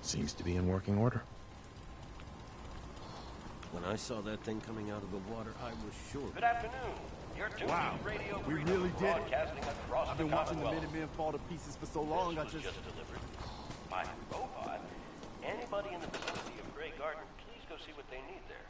Seems to be in working order. When I saw that thing coming out of the water, I was sure. Good afternoon. You're tuned to Radio we Freedom, really did it. broadcasting across I've been the watching the Commonwealth. Minutemen fall to pieces for so long, This was just delivered by robot. Anybody in the vicinity of Grey Garden, please go see what they need there.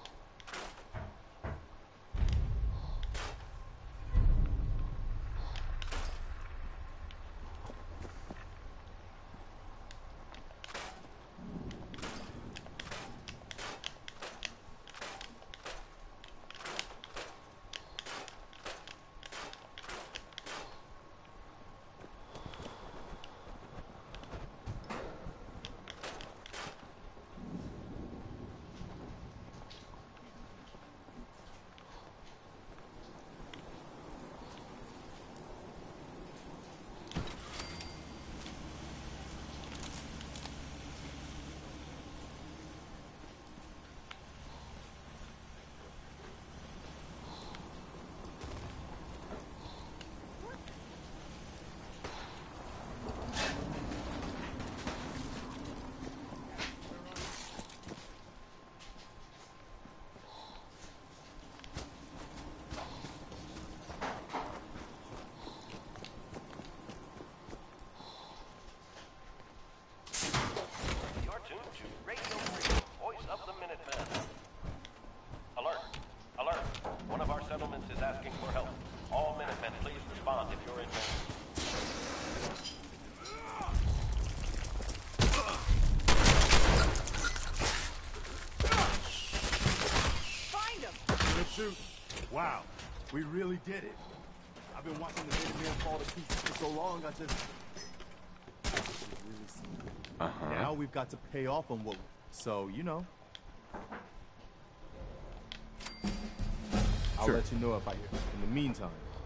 Is asking for help. All Minutemen, please respond if you're in danger. Find him! Good shoot. Wow, we really did it. I've been watching the Minutemen fall to pieces for so long, I just... Now we've got to pay off on what... So, you know. I'll let you know if I hear. In the meantime.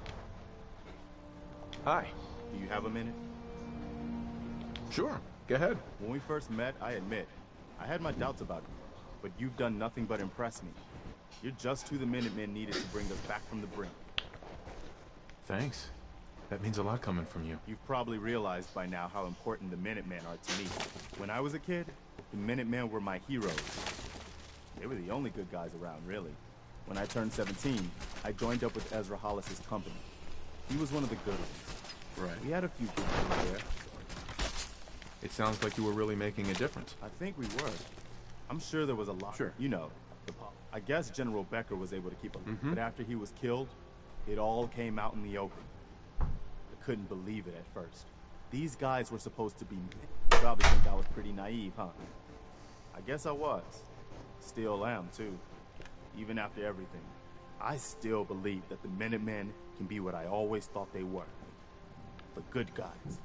Hi. Do you have a minute? Sure. Go ahead. When we first met, I admit, I had my doubts about you. But you've done nothing but impress me. You're just who the Minutemen needed to bring us back from the brink. Thanks. That means a lot coming from you. You've probably realized by now how important the Minutemen are to me. When I was a kid, the Minutemen were my heroes. They were the only good guys around, really. When I turned 17, I joined up with Ezra Hollis's company. He was one of the good ones. Right. We had a few people there. It sounds like you were really making a difference. I think we were. I'm sure there was a lot. Sure. You know, I guess General Becker was able to keep him. But after he was killed, it all came out in the open. I couldn't believe it at first. These guys were supposed to be... You probably think I was pretty naive, huh? I guess I was. Still am, too. Even after everything, I still believe that the Minutemen can be what I always thought they were. The good guys.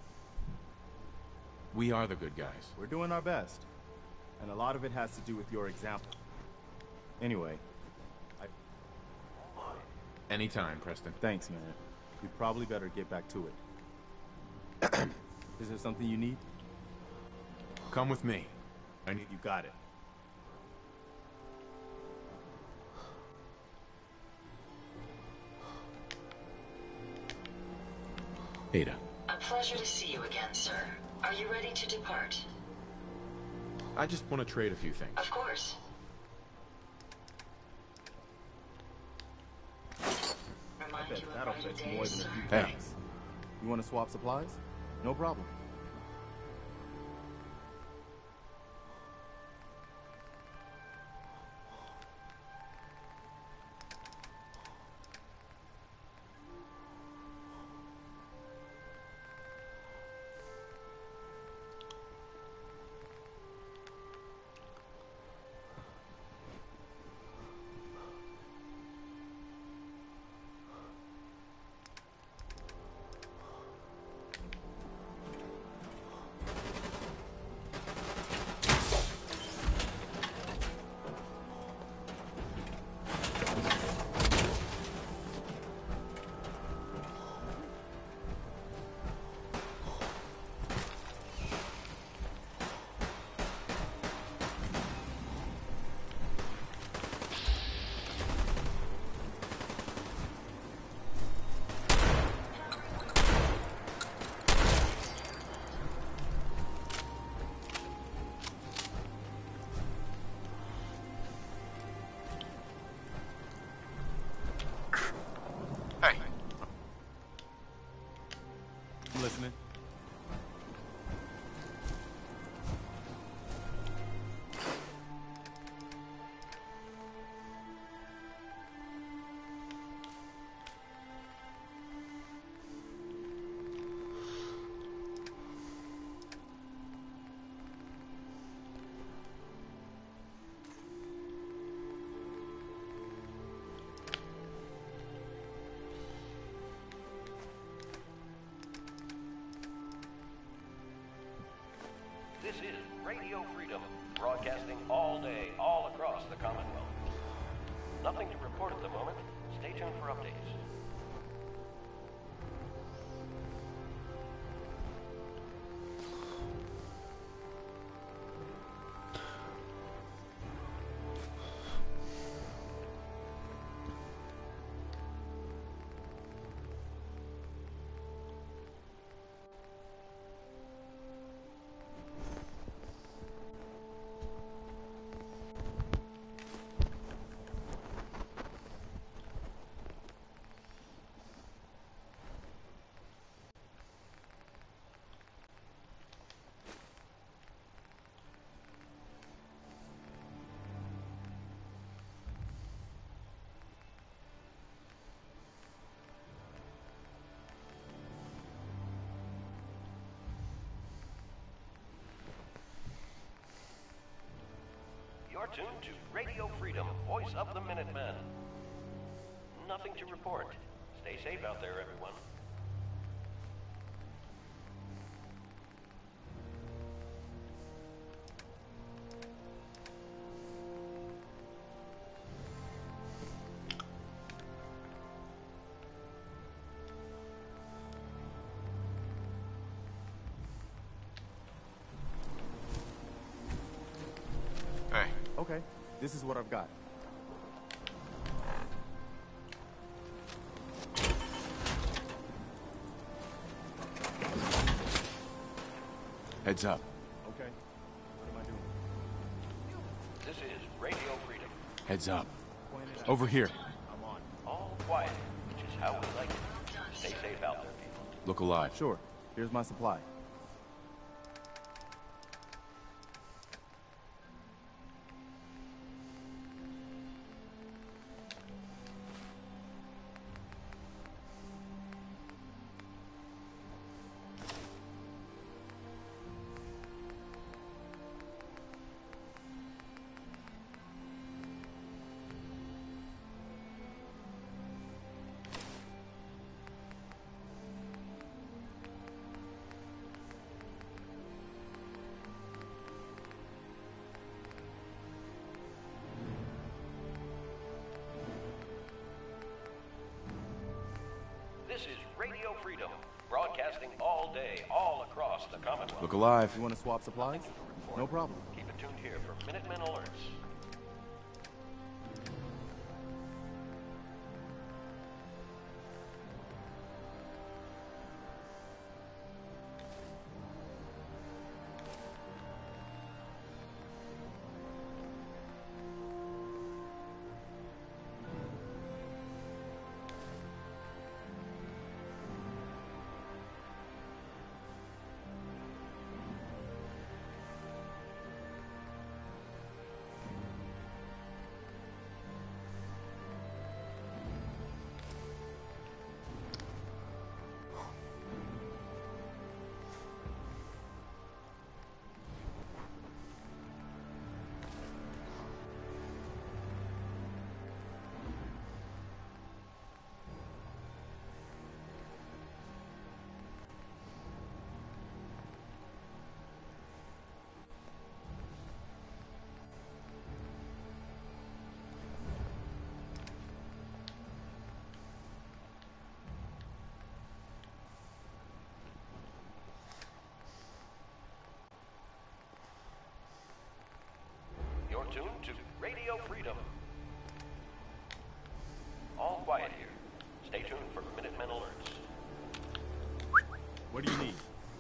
We are the good guys. We're doing our best. And a lot of it has to do with your example. Anyway, Anytime, Preston. Thanks, man. We probably better get back to it. Is there something you need? Come with me. You got it. Ada. A pleasure to see you again, sir. Are you ready to depart? I just want to trade a few things. Of course. I bet that'll fetch more than a few Hey. packs. You want to swap supplies? No problem. I'm listening. This is Radio Freedom, broadcasting all day, all across the Commonwealth. Nothing to report at the moment. Stay tuned for updates. You're tuned to Radio Freedom, voice of the Minutemen. Nothing to report. Stay safe out there, everyone. Hey. Okay, this is what I've got. Heads up. Okay, what am I doing? This is Radio Freedom. Heads up. Point it out. Over here. I'm on. All quiet, which is how we like it. Stay safe out there, people. Look alive. Sure, here's my supply. This is Radio Freedom, broadcasting all day, all across the Commonwealth. Look alive. You want to swap supplies? No problem. Keep it tuned here for Minutemen alerts. You're tuned to Radio Freedom. All quiet here. Stay tuned for Minutemen alerts. What do you need?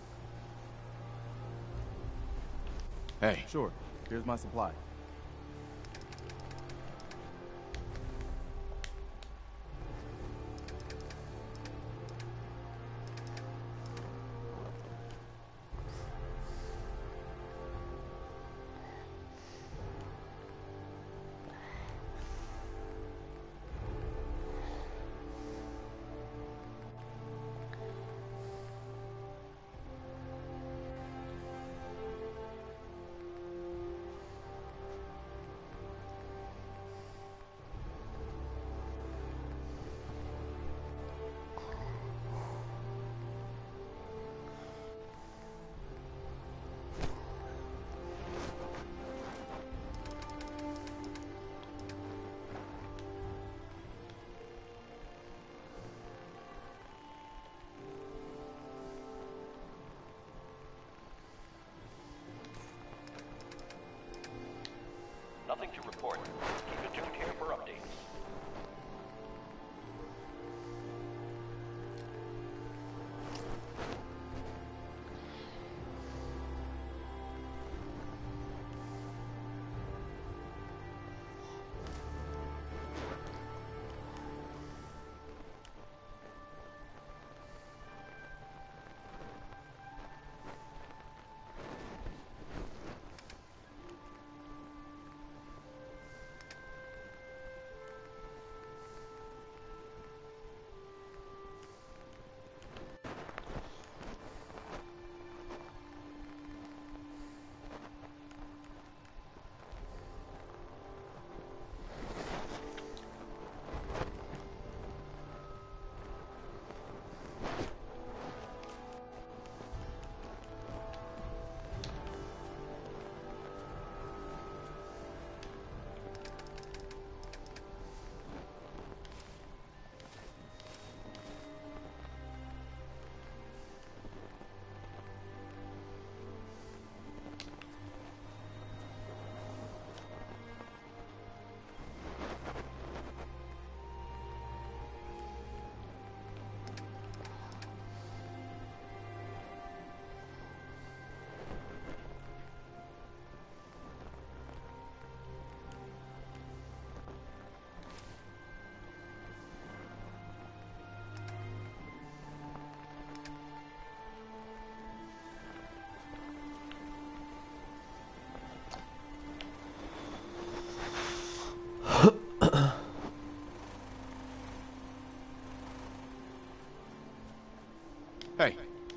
Hey. Sure, here's my supply.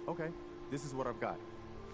Okay, this is what I've got.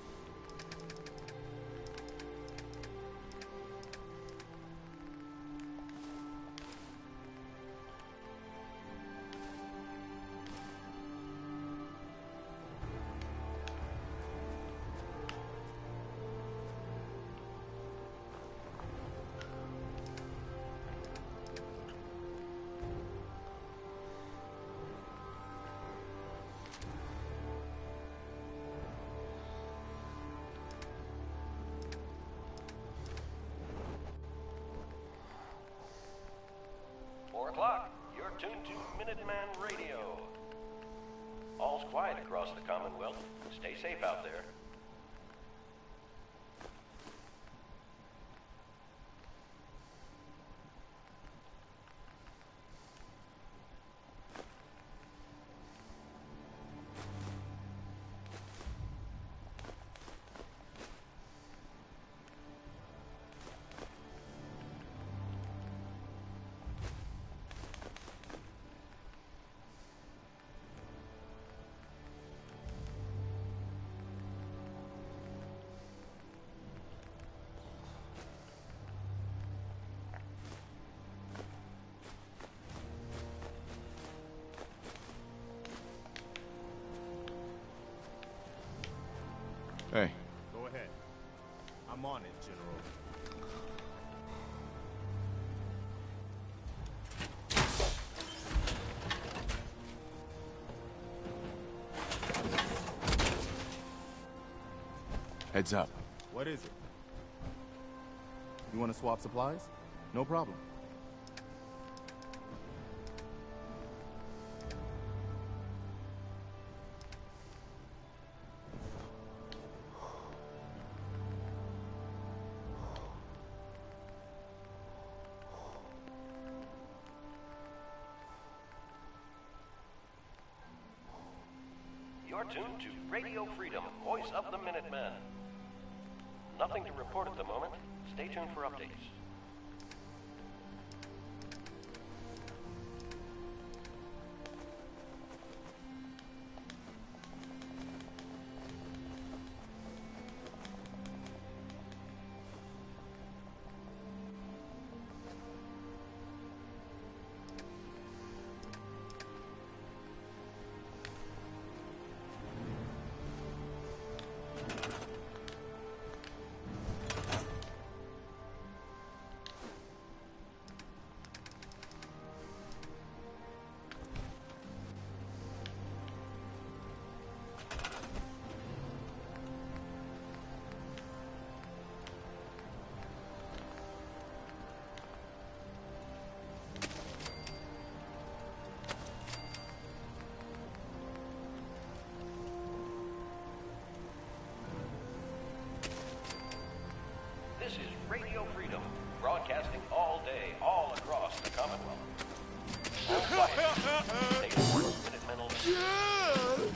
You're tuned to Minuteman Radio. All's quiet across the Commonwealth. Stay safe out there. Hey. Go ahead. I'm on it, General. Heads up. What is it? You want to swap supplies? No problem. You're tuned to Radio Freedom, voice of the Minutemen. Nothing to report at the moment. Stay tuned for updates. This is Radio Freedom, broadcasting all day, all across the Commonwealth. All quiet. Stay alert, Minutemen only.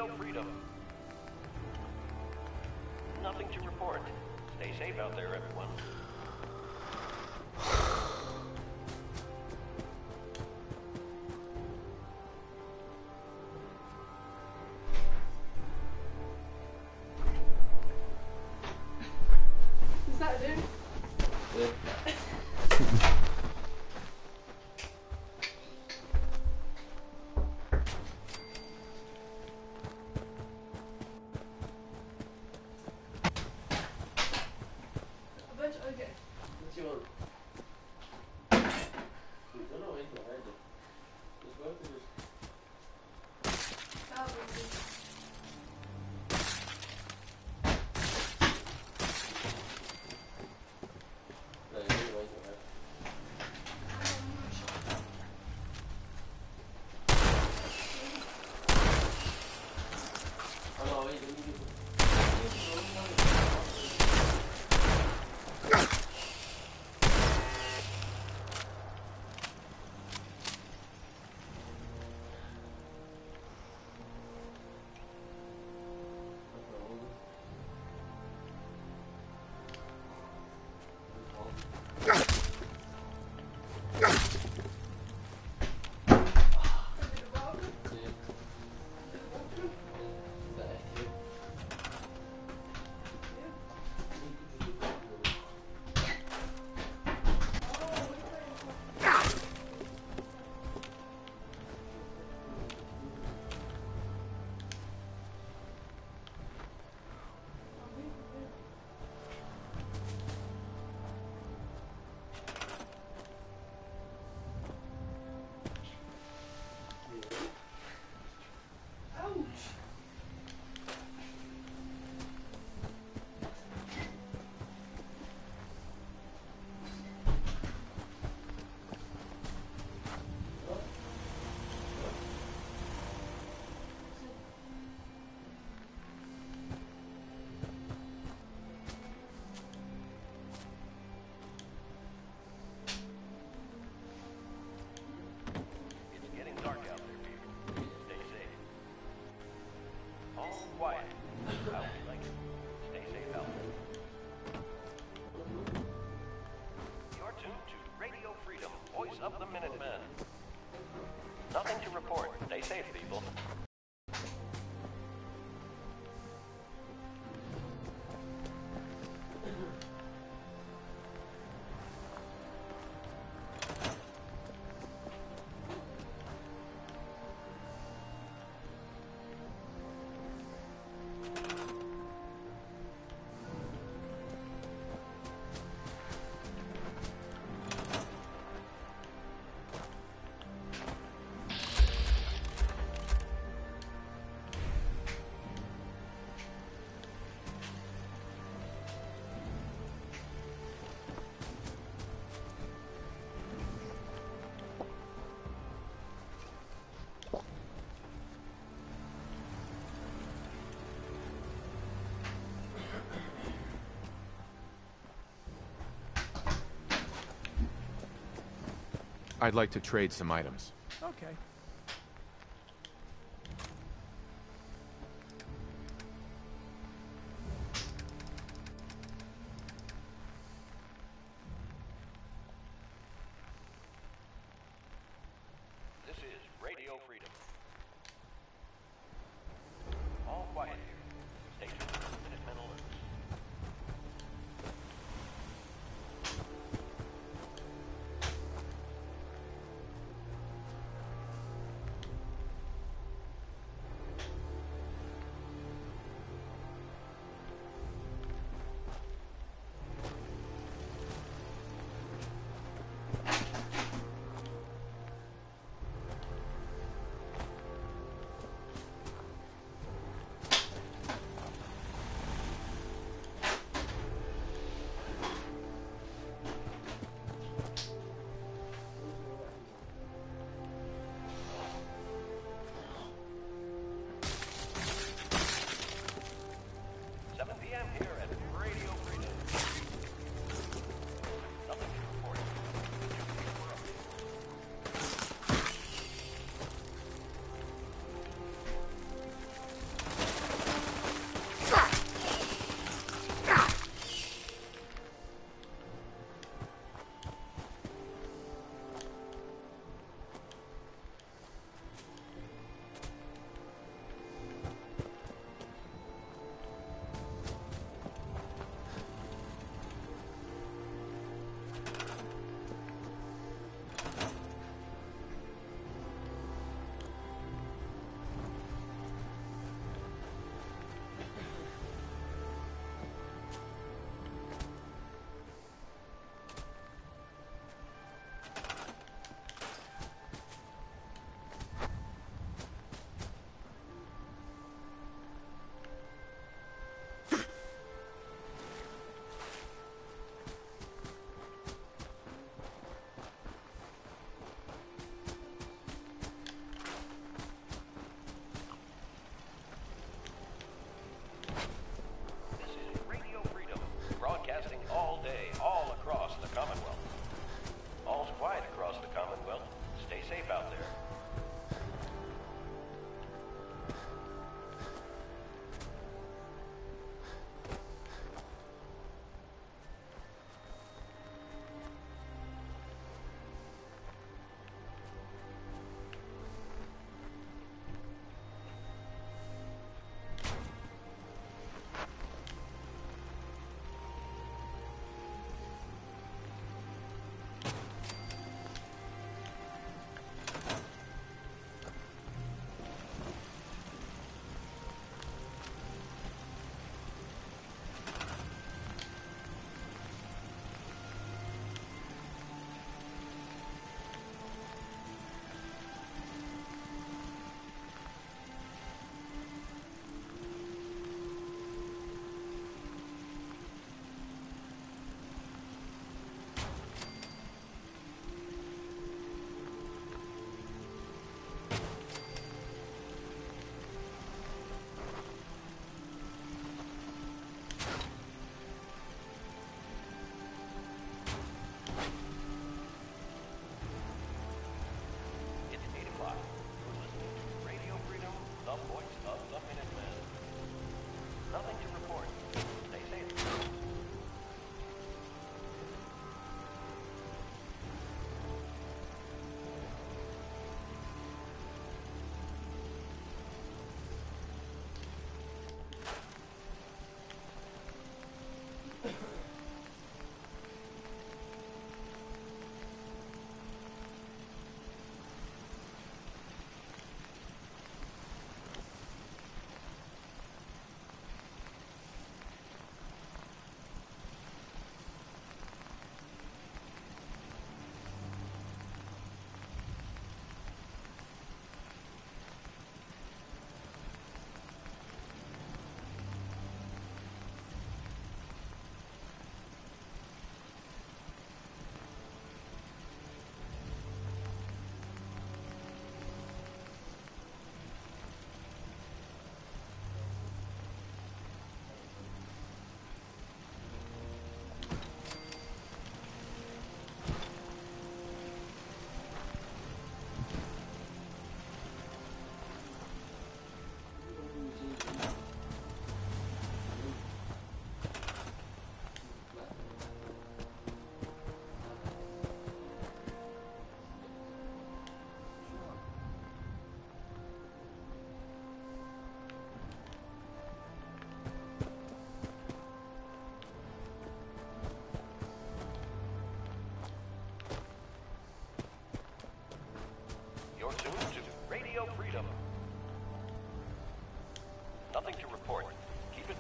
Radio Freedom. Nothing to report. Stay safe out there, everyone. Is that it? Okay. What you want? No, no, wait, no, right there. Just go to this. That would be. No, you need to wait, right? Oh, no, wait, let me get It's getting dark out there, people. Stay safe. All quiet. How we like it. Stay safe out there. You're tuned to Radio Freedom, voice of the Minutemen. Nothing to report. Stay safe, people. I'd like to trade some items. Okay. This is Radio Freedom. All quiet here. Stay tuned for Minutemen alerts.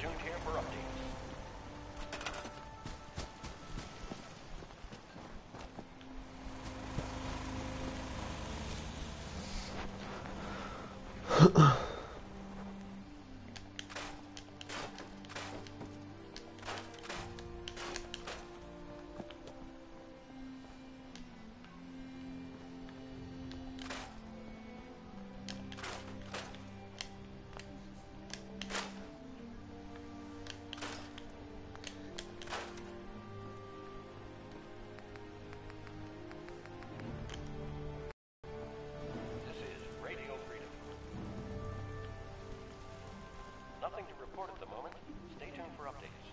tuned here for updates. Nothing to report at the moment. Stay tuned for updates.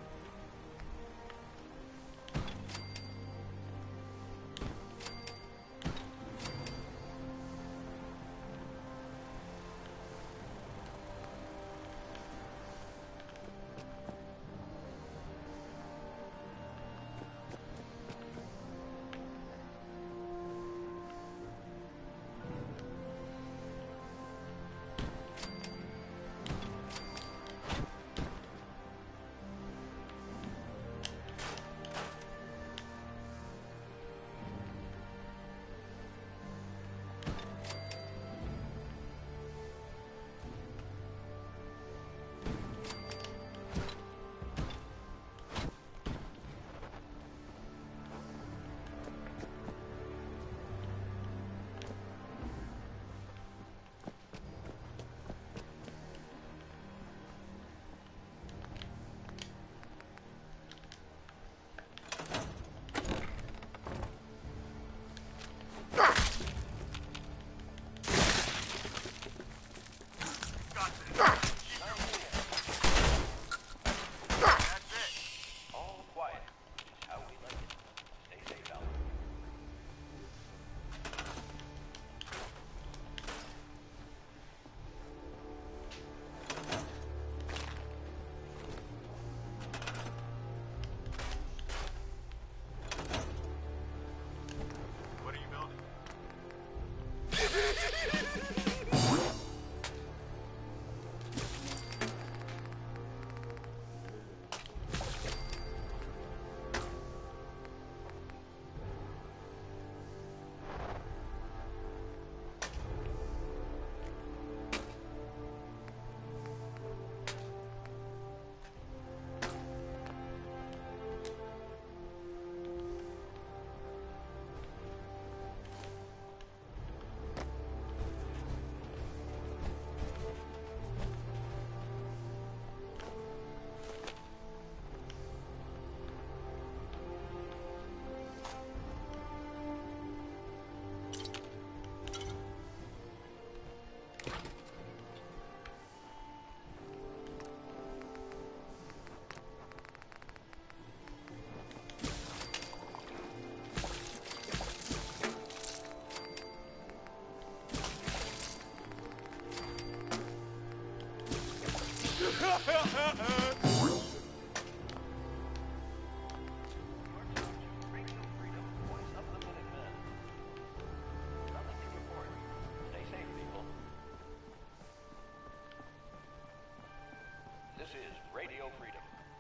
This is Radio Freedom.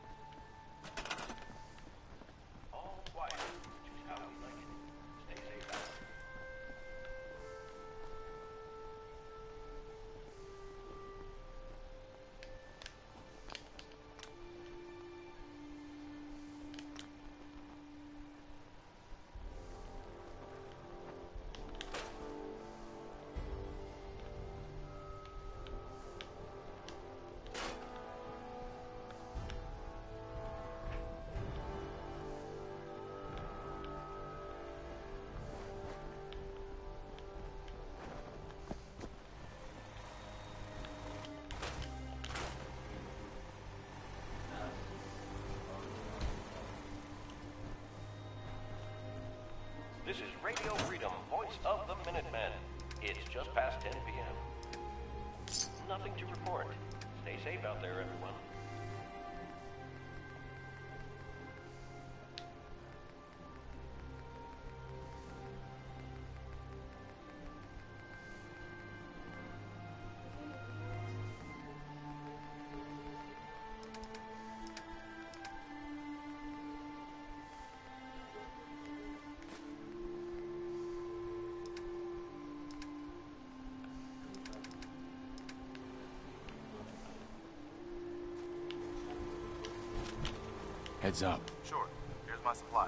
All quiet, which is how we like it. Stay safe out there. This is Radio Freedom, voice of the Minutemen. It's just past 10 p.m. Nothing to report. Stay safe out there, everyone. Heads up. Sure. Here's my supply.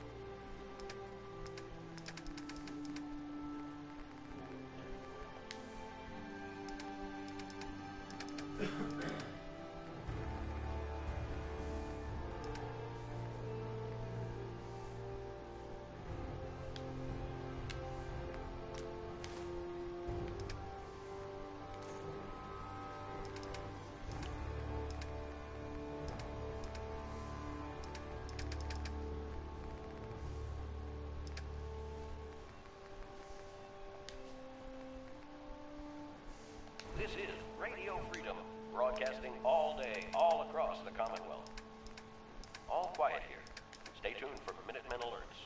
This is Radio Freedom, broadcasting all day, all across the Commonwealth. All quiet here. Stay tuned for Minutemen alerts.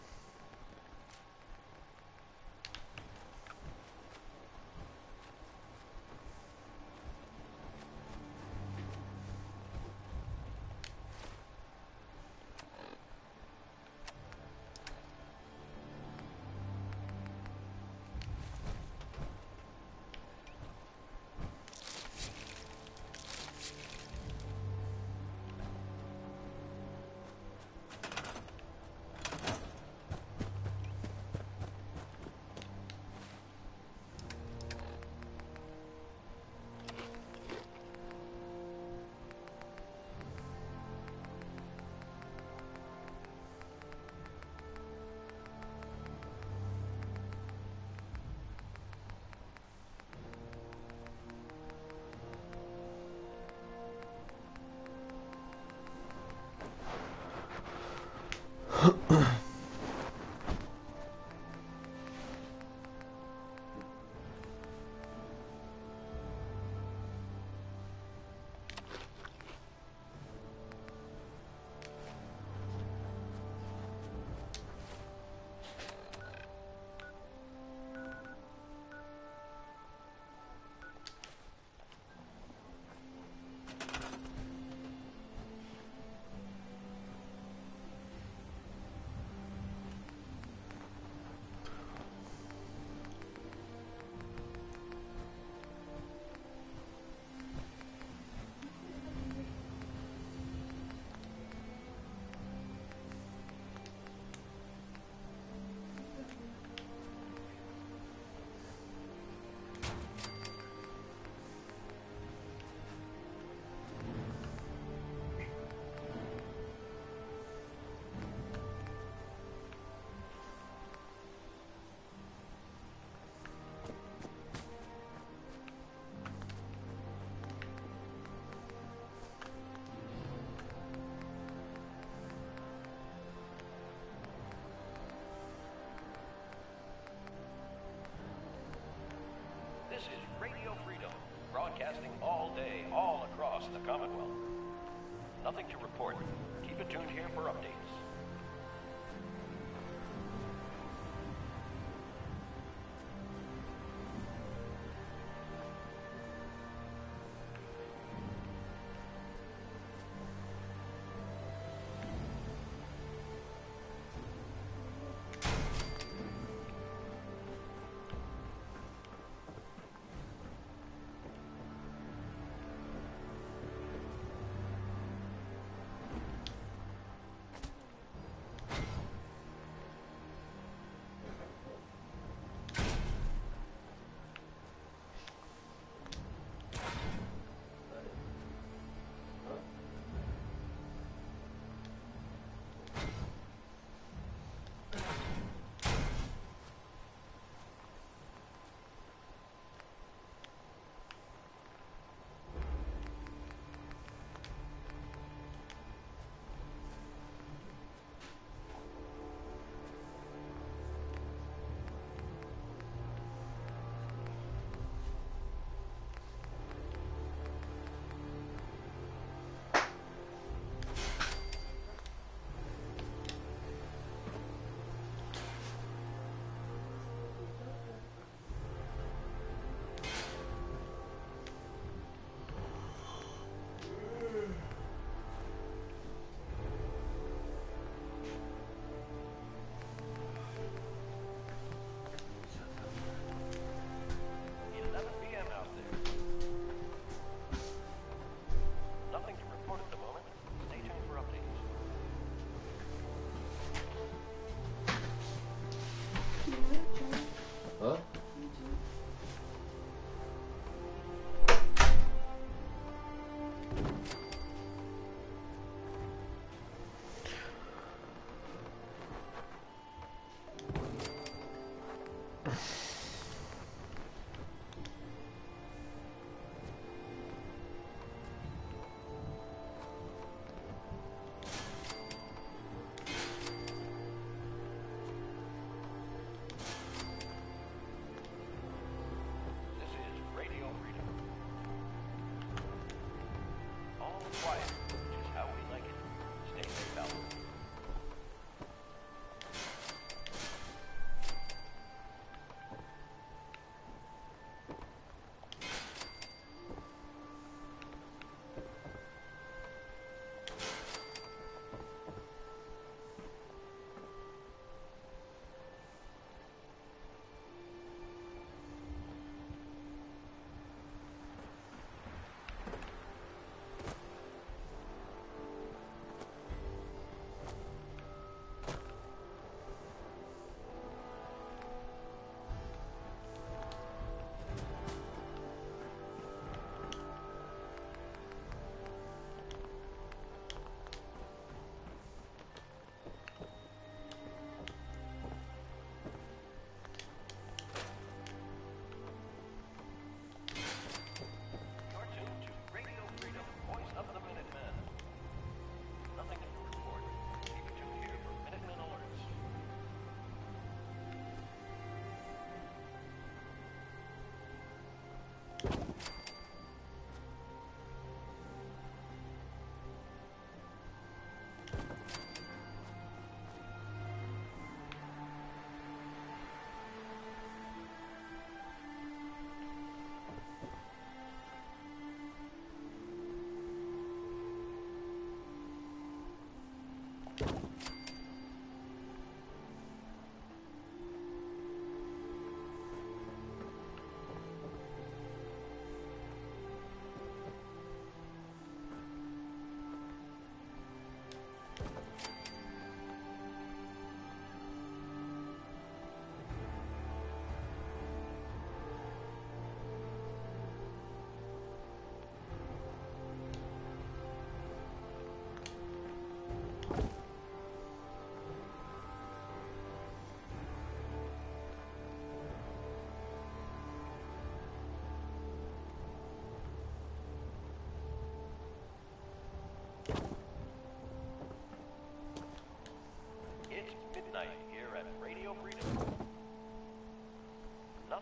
This is Radio Freedom, broadcasting all day, all across the Commonwealth. Nothing to report. Keep it tuned here for updates.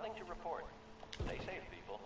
Nothing to report. Stay safe, people.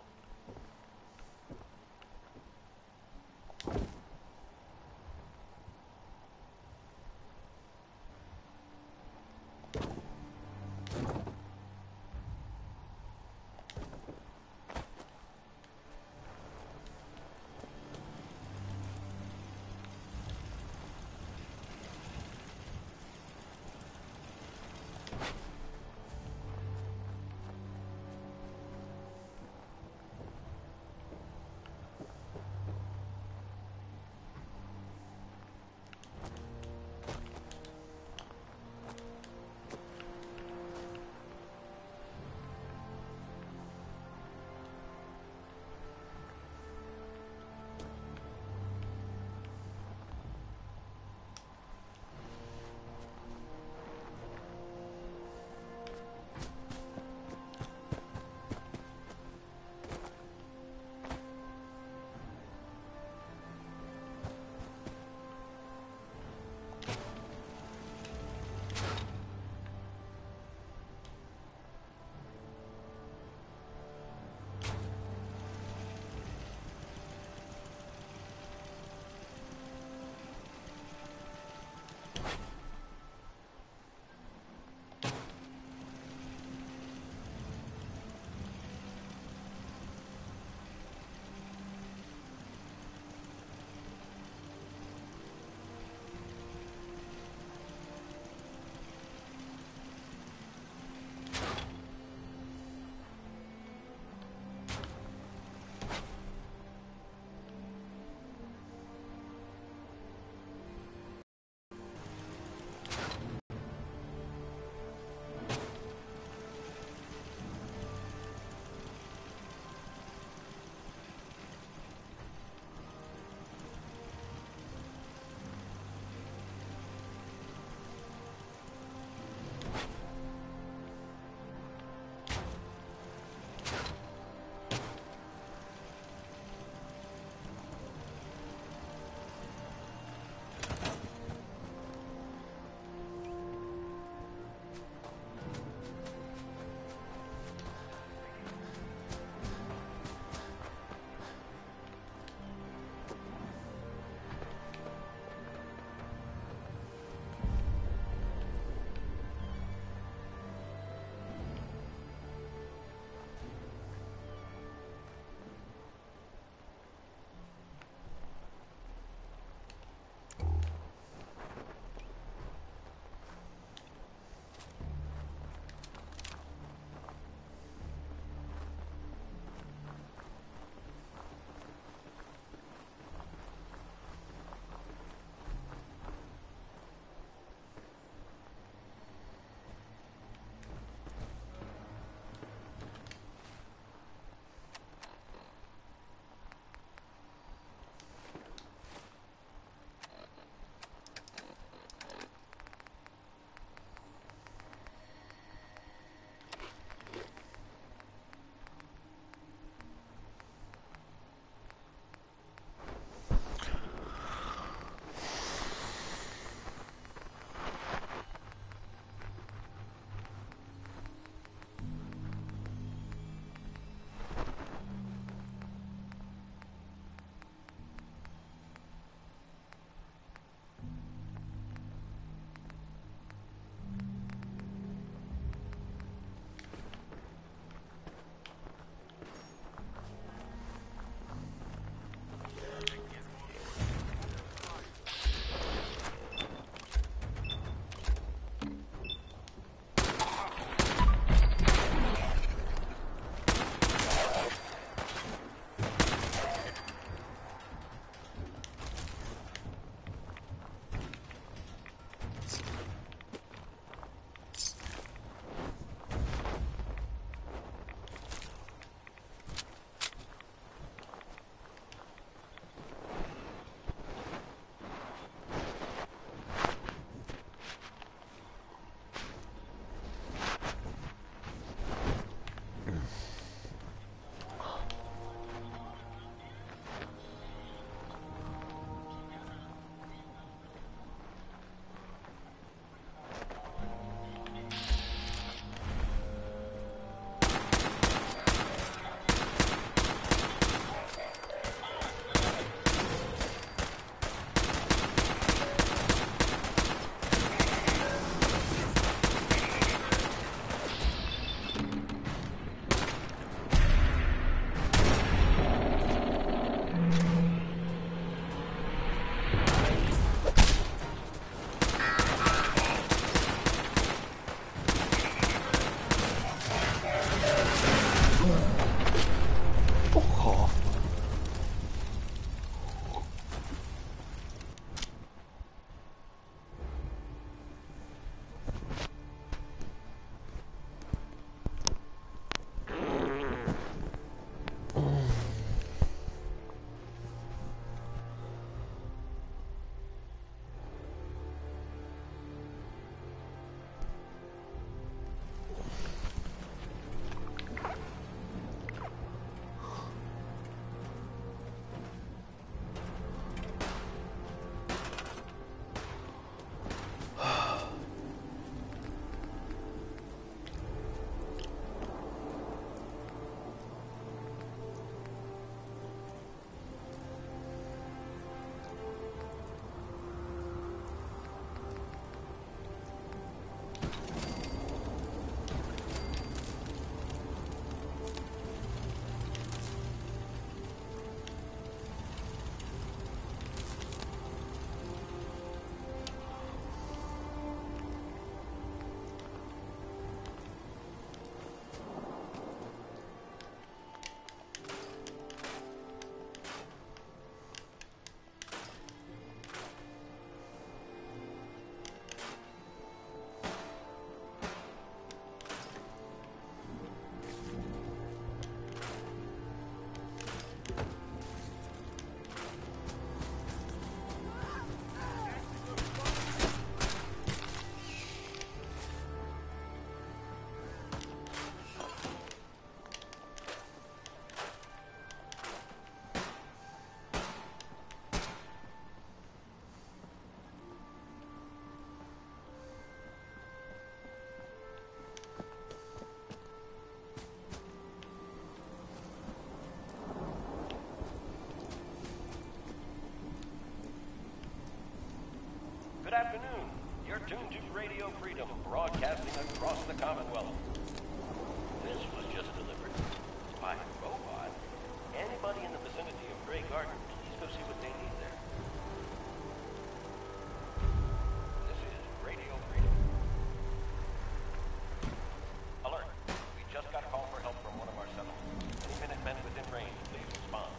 the Commonwealth. This was just delivered by a robot. Anybody in the vicinity of Grey Garden, please go see what they need there. This is Radio Freedom. Alert. We just got a call for help from one of our settlements. Any Minutemen within range, please respond.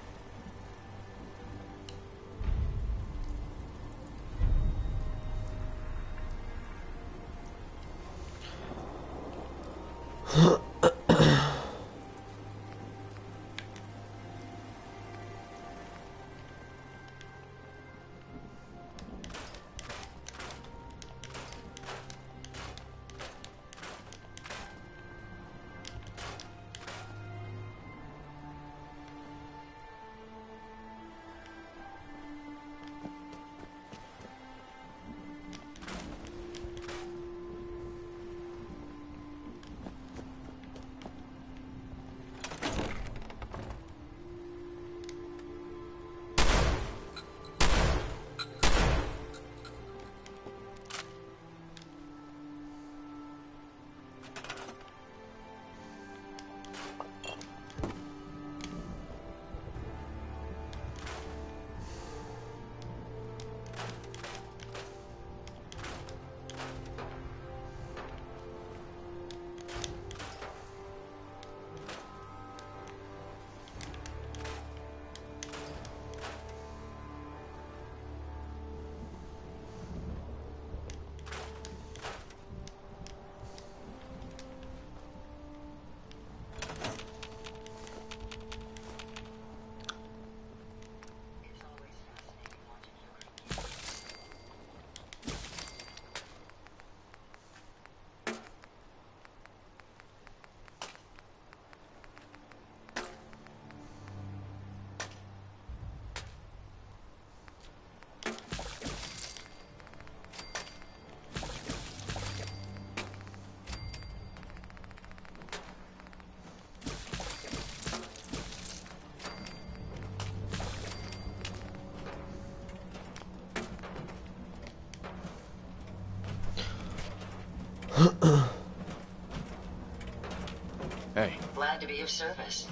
Hey, Glad to be of service.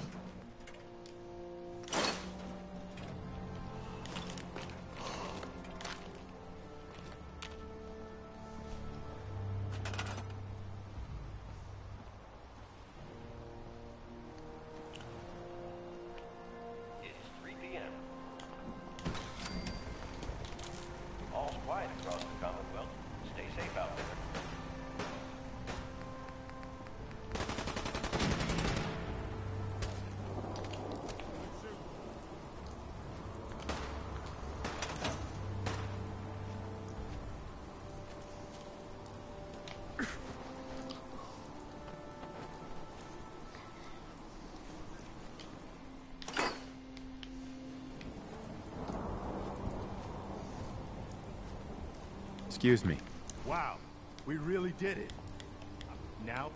It's 3 p.m. All's quiet across the Commonwealth. Stay safe out there. excuse me. Wow, we really did it. Now,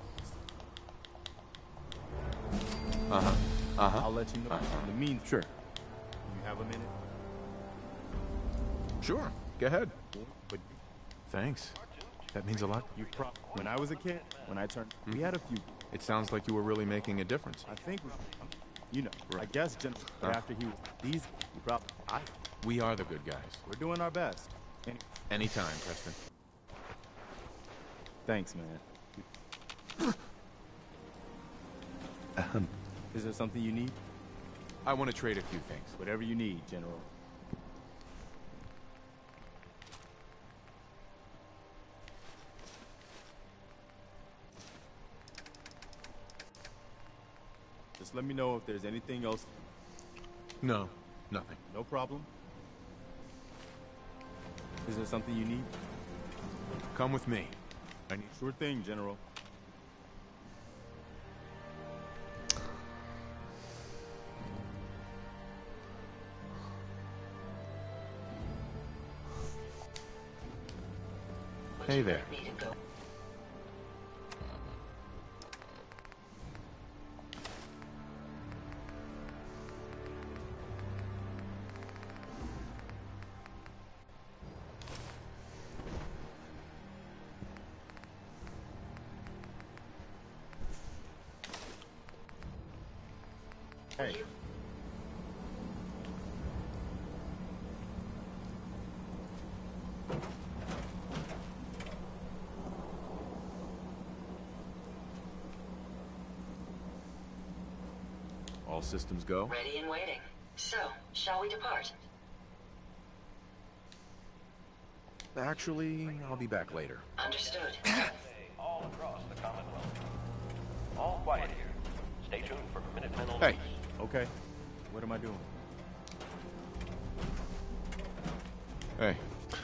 I'll let you know. In the meantime, Sure. you have a minute? Sure. Go ahead. But Thanks. That means a lot. when I was a kid, when I turned, we had a few. It sounds like you were really making a difference. I think, I guess, but after he was these, we probably, We are the good guys. we're doing our best. Anytime, Preston. Thanks, man. Is there something you need? I want to trade a few things. Whatever you need, General. Just let me know if there's anything else. No, nothing. No problem. Is there something you need? Come with me. I need. Sure thing, General. Hey there. Me to go. will Hey. you? All systems go? Ready and waiting. So, shall we depart? Actually, I'll be back later. Understood. All across the Commonwealth. All quiet here. Stay tuned for Minutemen alerts. Hey, Okay. What am I doing? hey.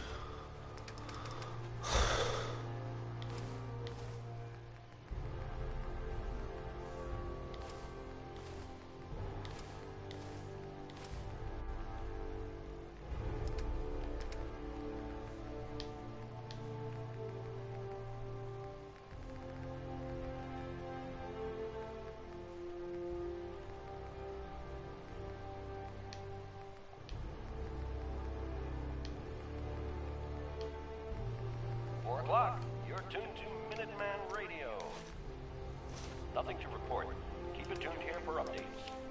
You're tuned to Minuteman Radio. Nothing to report. Keep it tuned here for updates.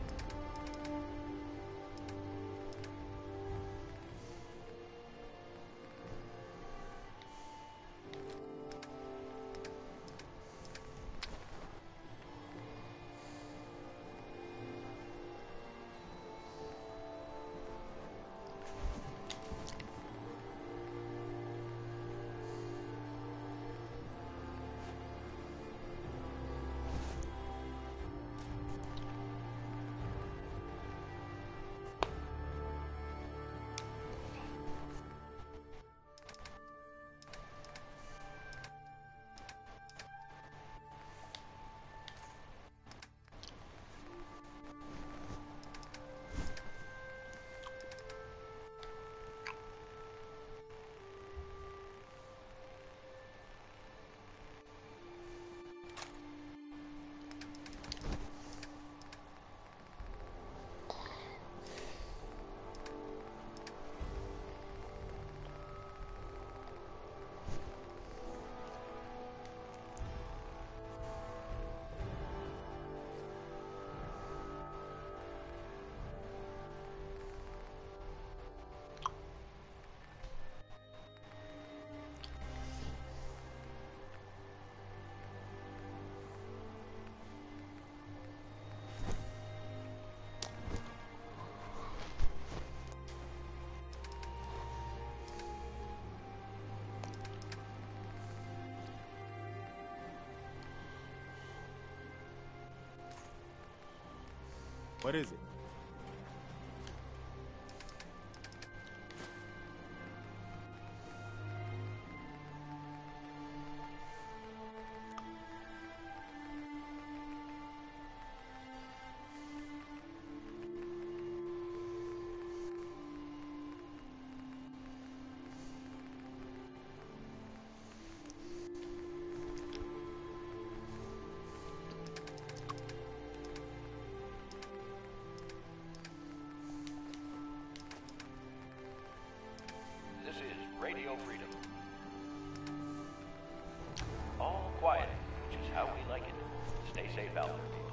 What is it? This is Radio Freedom. All quiet, which is how we like it. Stay safe out there, people.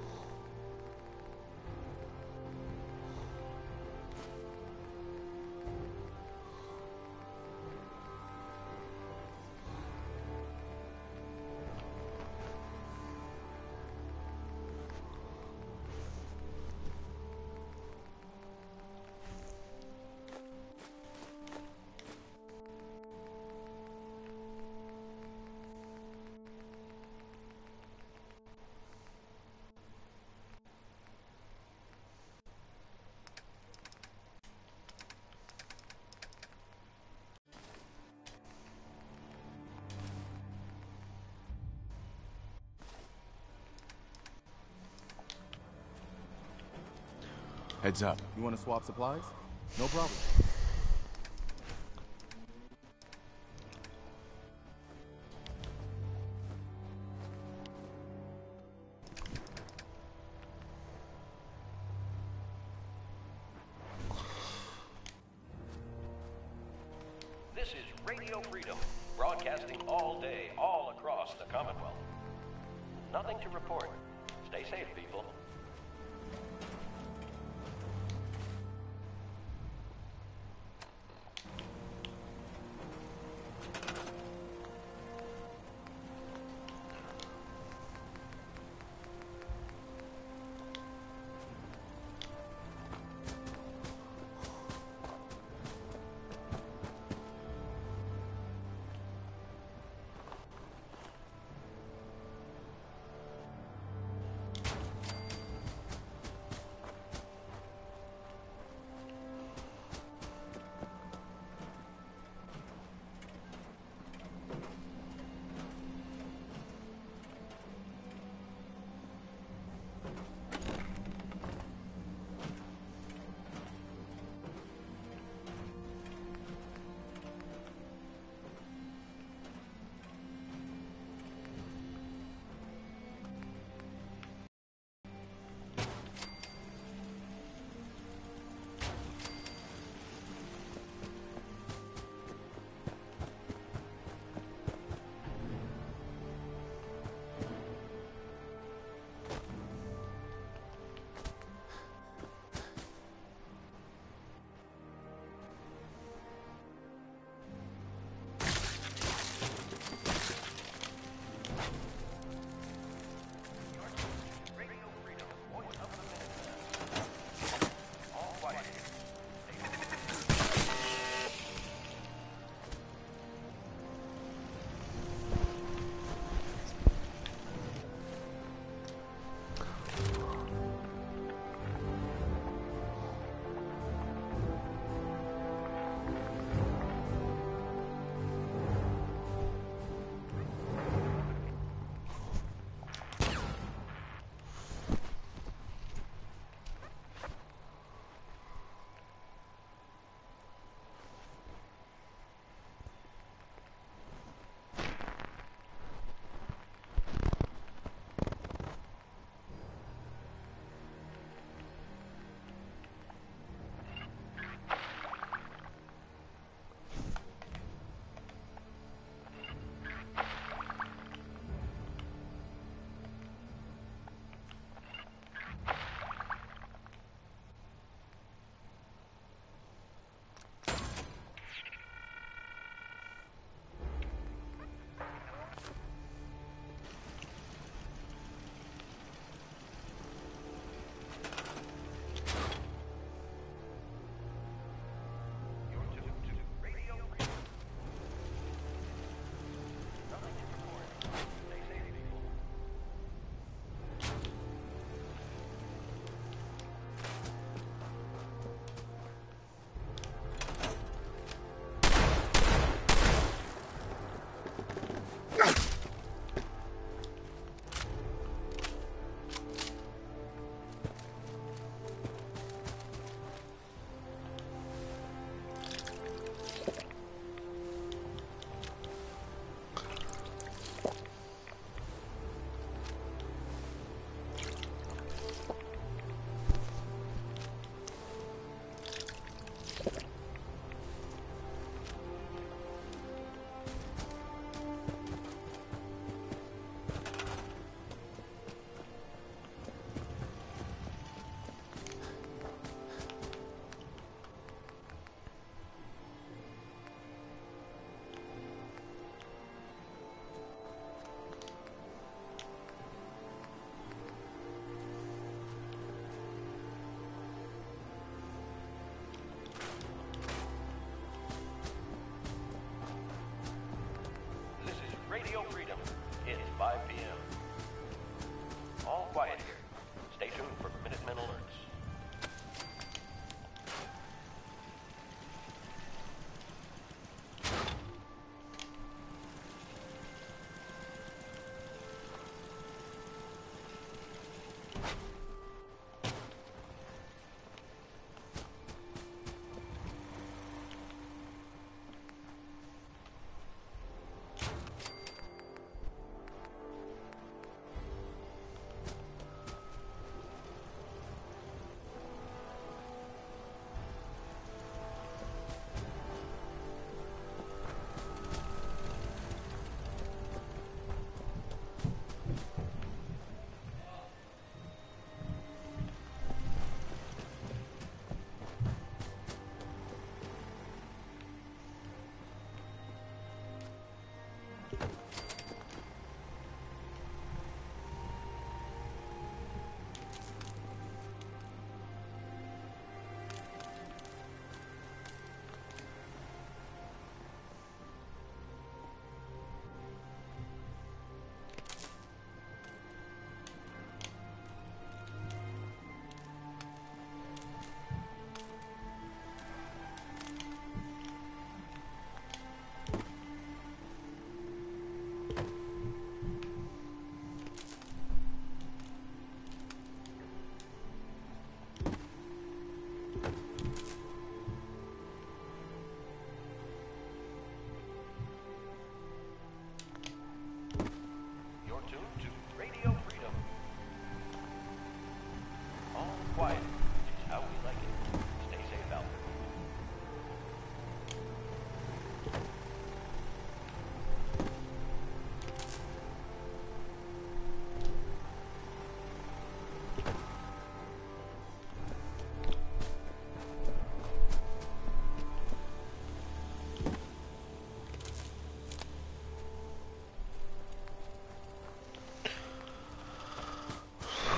Heads up. You want to swap supplies? No problem. This is Radio Freedom, broadcasting all day, all across the Commonwealth. Nothing to report. Stay safe, people.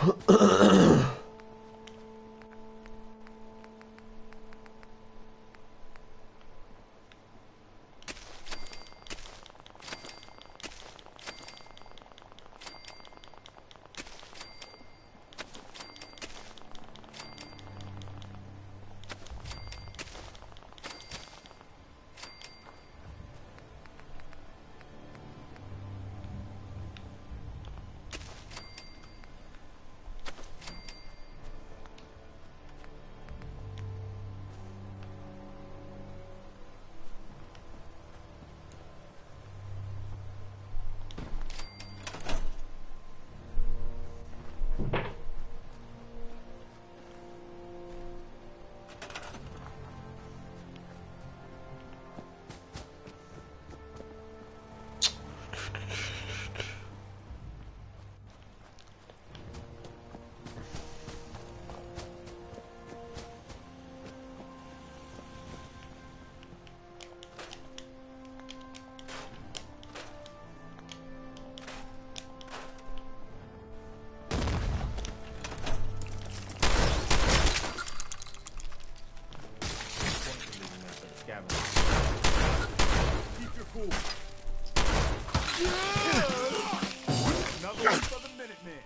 Keep your cool. Another one for the Minutemen.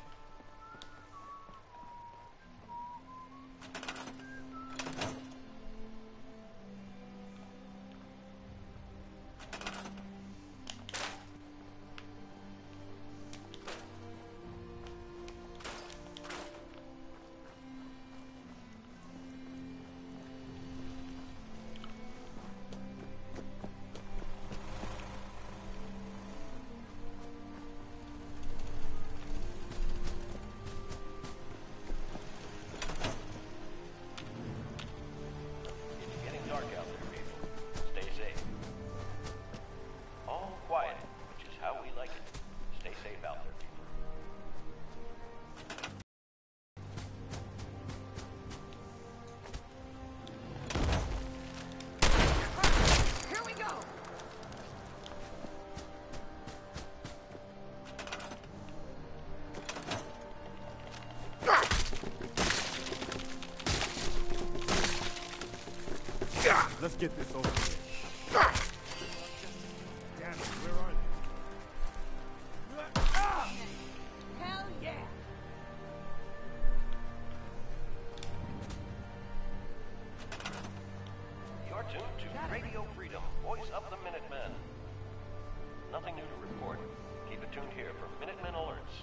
Let's get this over with. Damn it, where are they? Hell yeah! You're tuned to Radio Freedom, voice of the Minutemen. Nothing new to report. Keep it tuned here for Minutemen alerts.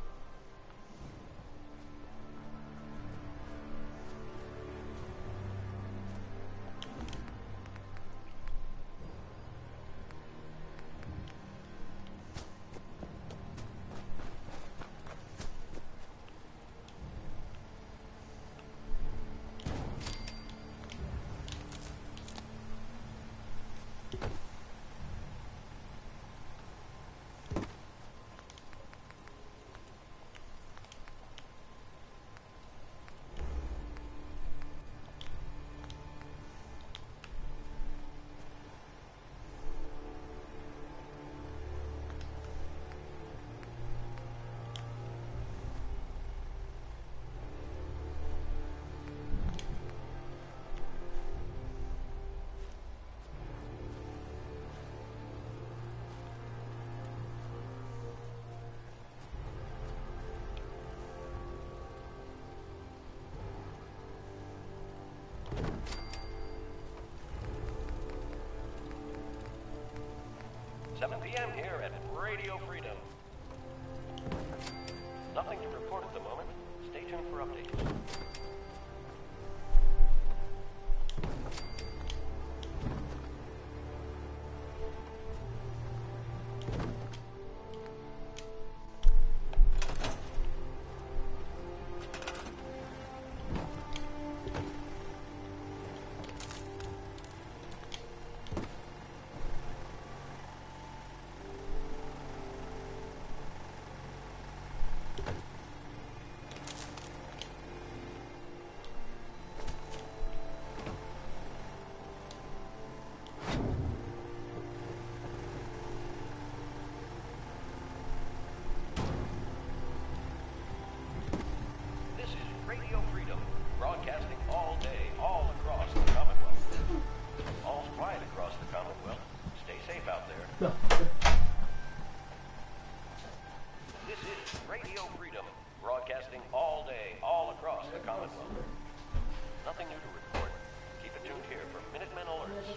PM here at Radio Freedom. Nothing to report at the moment. Stay tuned for updates. broadcasting all day, all across the Commonwealth. All's quiet across the Commonwealth. Stay safe out there. This is Radio Freedom, broadcasting all day, all across the Commonwealth. Nothing new to report. Keep it tuned here for Minutemen alerts.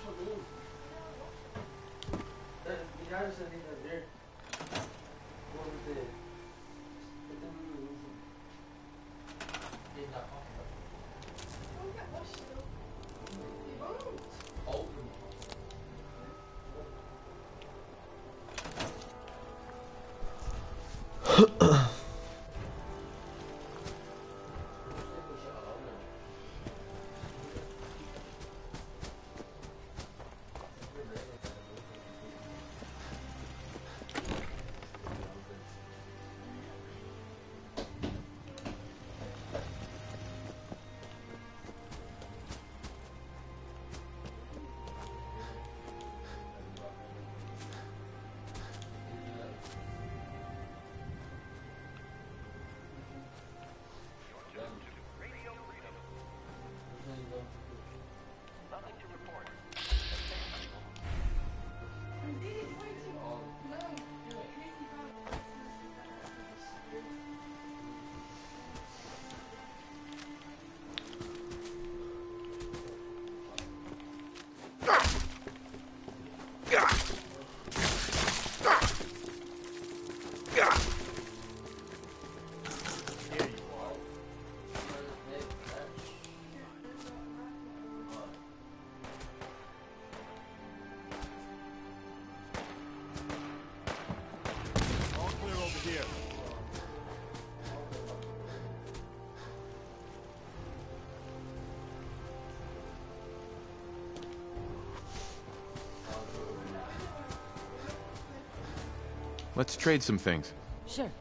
Let's trade some things. Sure.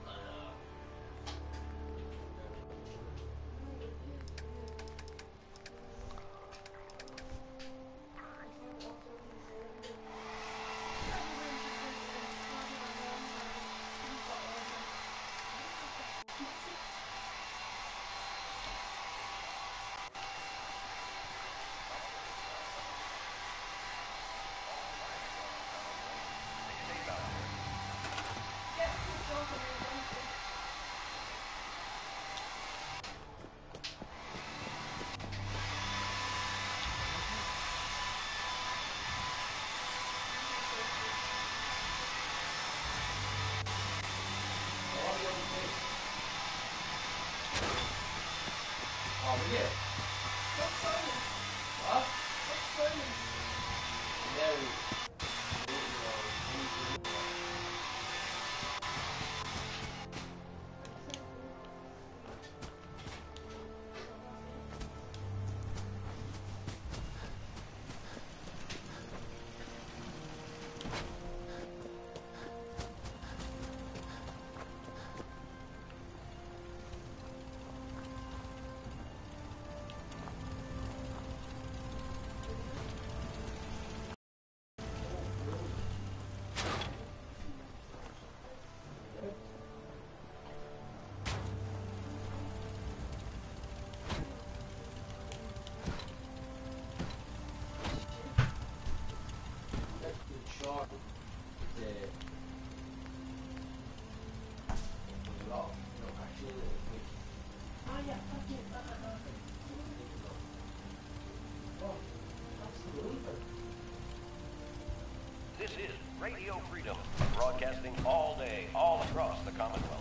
This is Radio Freedom, broadcasting all day, all across the Commonwealth.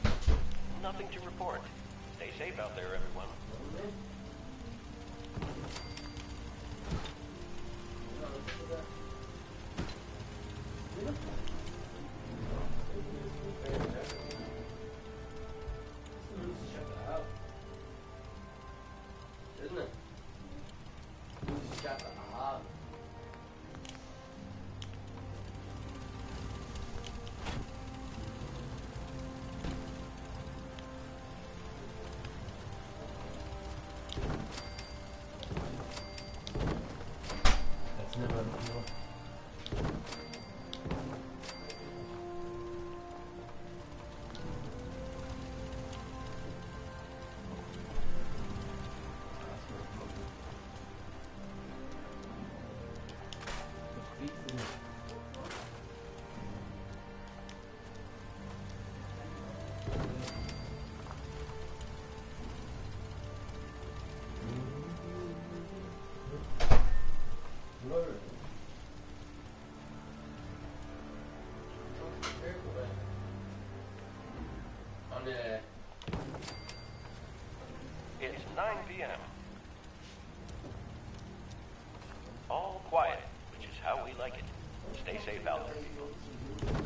Nothing to report. Stay safe out there, everyone. It's 9 p.m. All quiet, which is how we like it. Stay safe out there, people.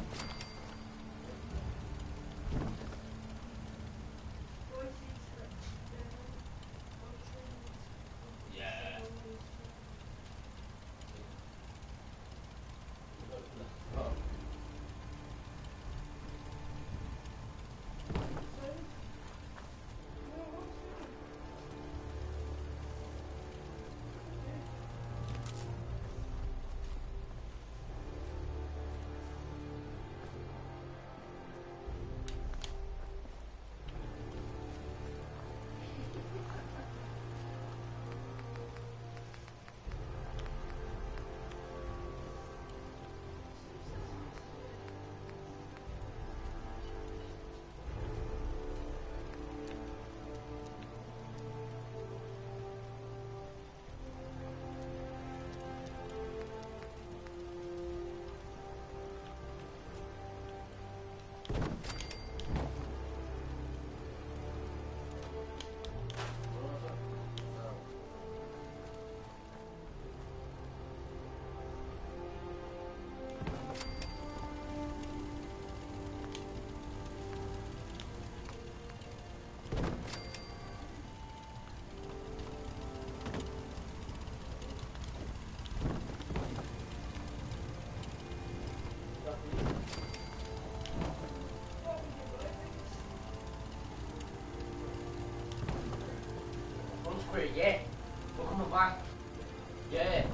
Yeah, we're coming back. Yeah.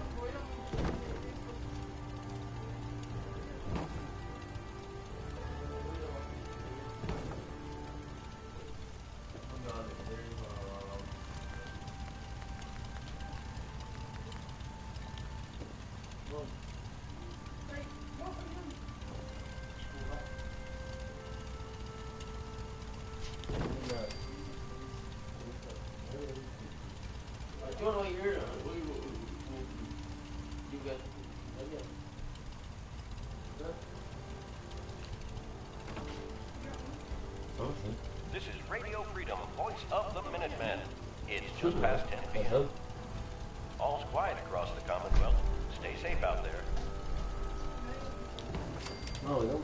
I don't know what you're you got. This is Radio Freedom, voice of the Minutemen. It's just past 10 p.m. All's quiet across the Commonwealth. Stay safe out there. No, we don't.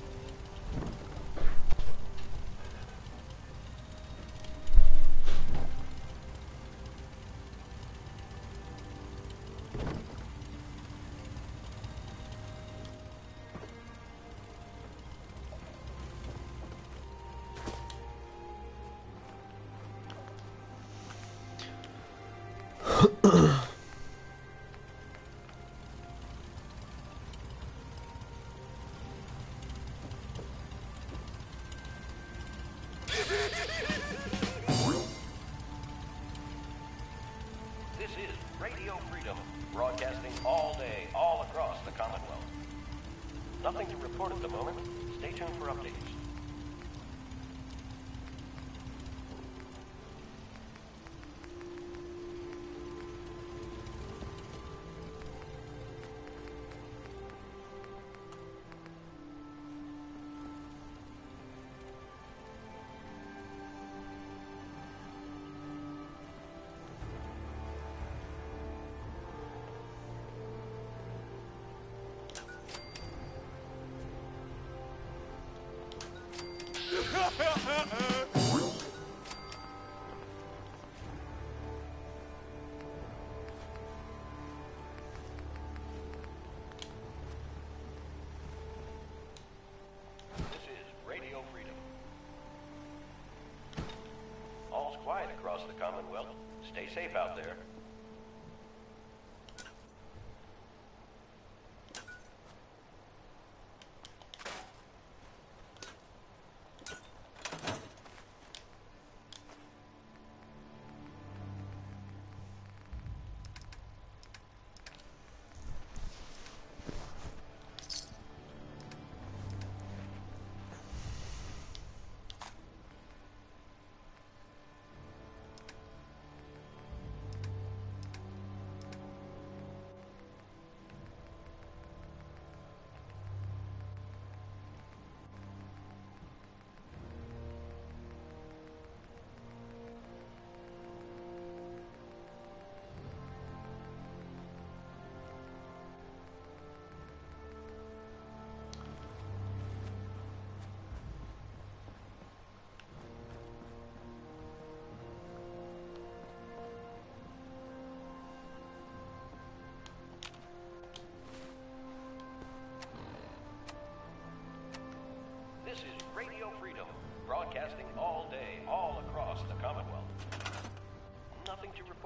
This is Radio Freedom, broadcasting all day, all across the Commonwealth. Nothing to report at the moment. Stay tuned for updates. This is Radio Freedom. All's quiet across the Commonwealth. Stay safe out there.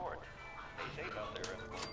report. Stay safe out there, everyone.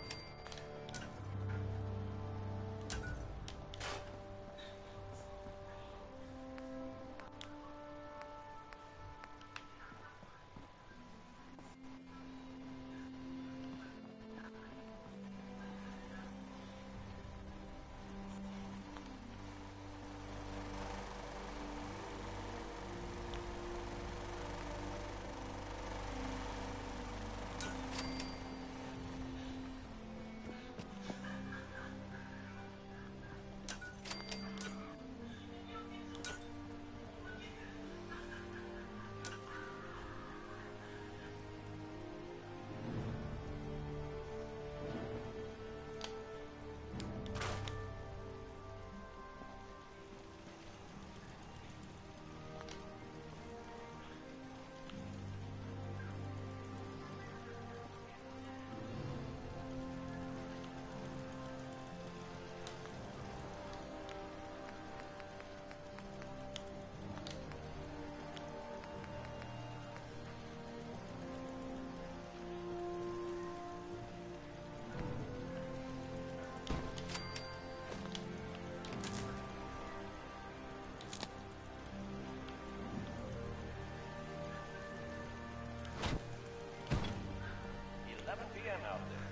Out there.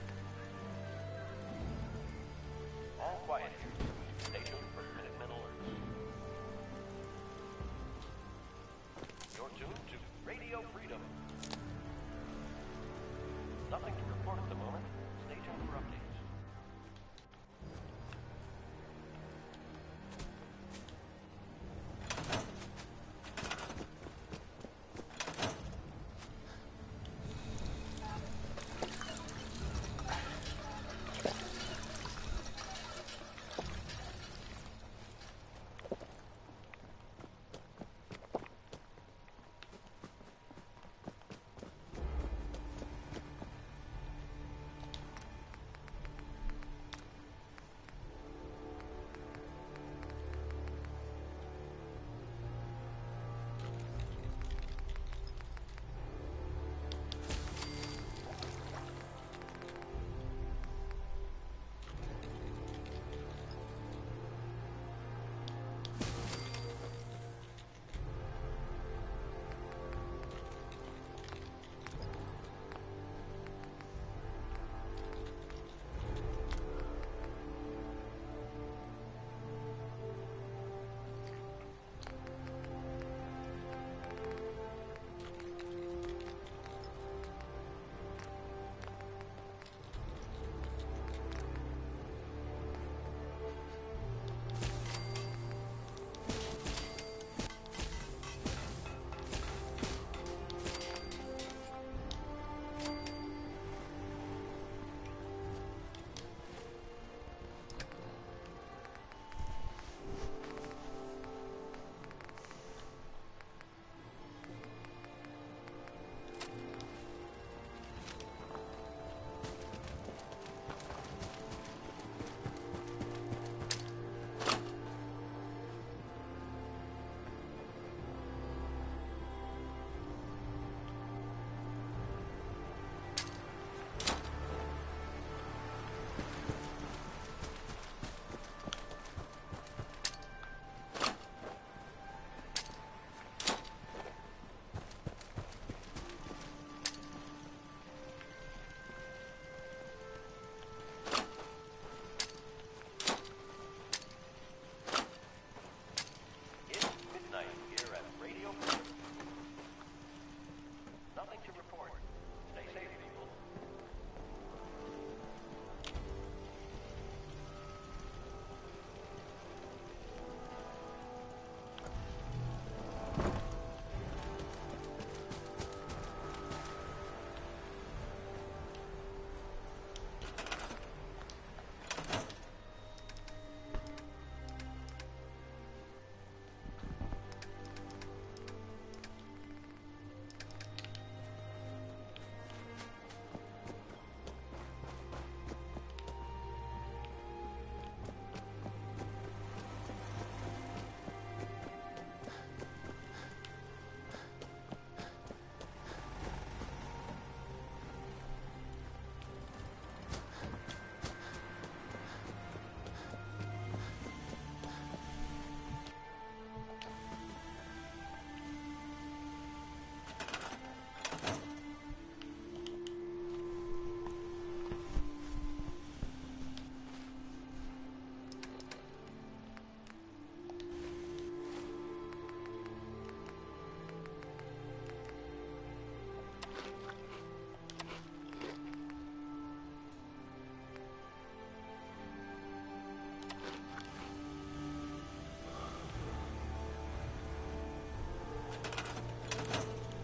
All quiet here. Stay tuned for Minutemen alerts. You're tuned to Radio Freedom. Nothing to report at the moment. Stay tuned for updates.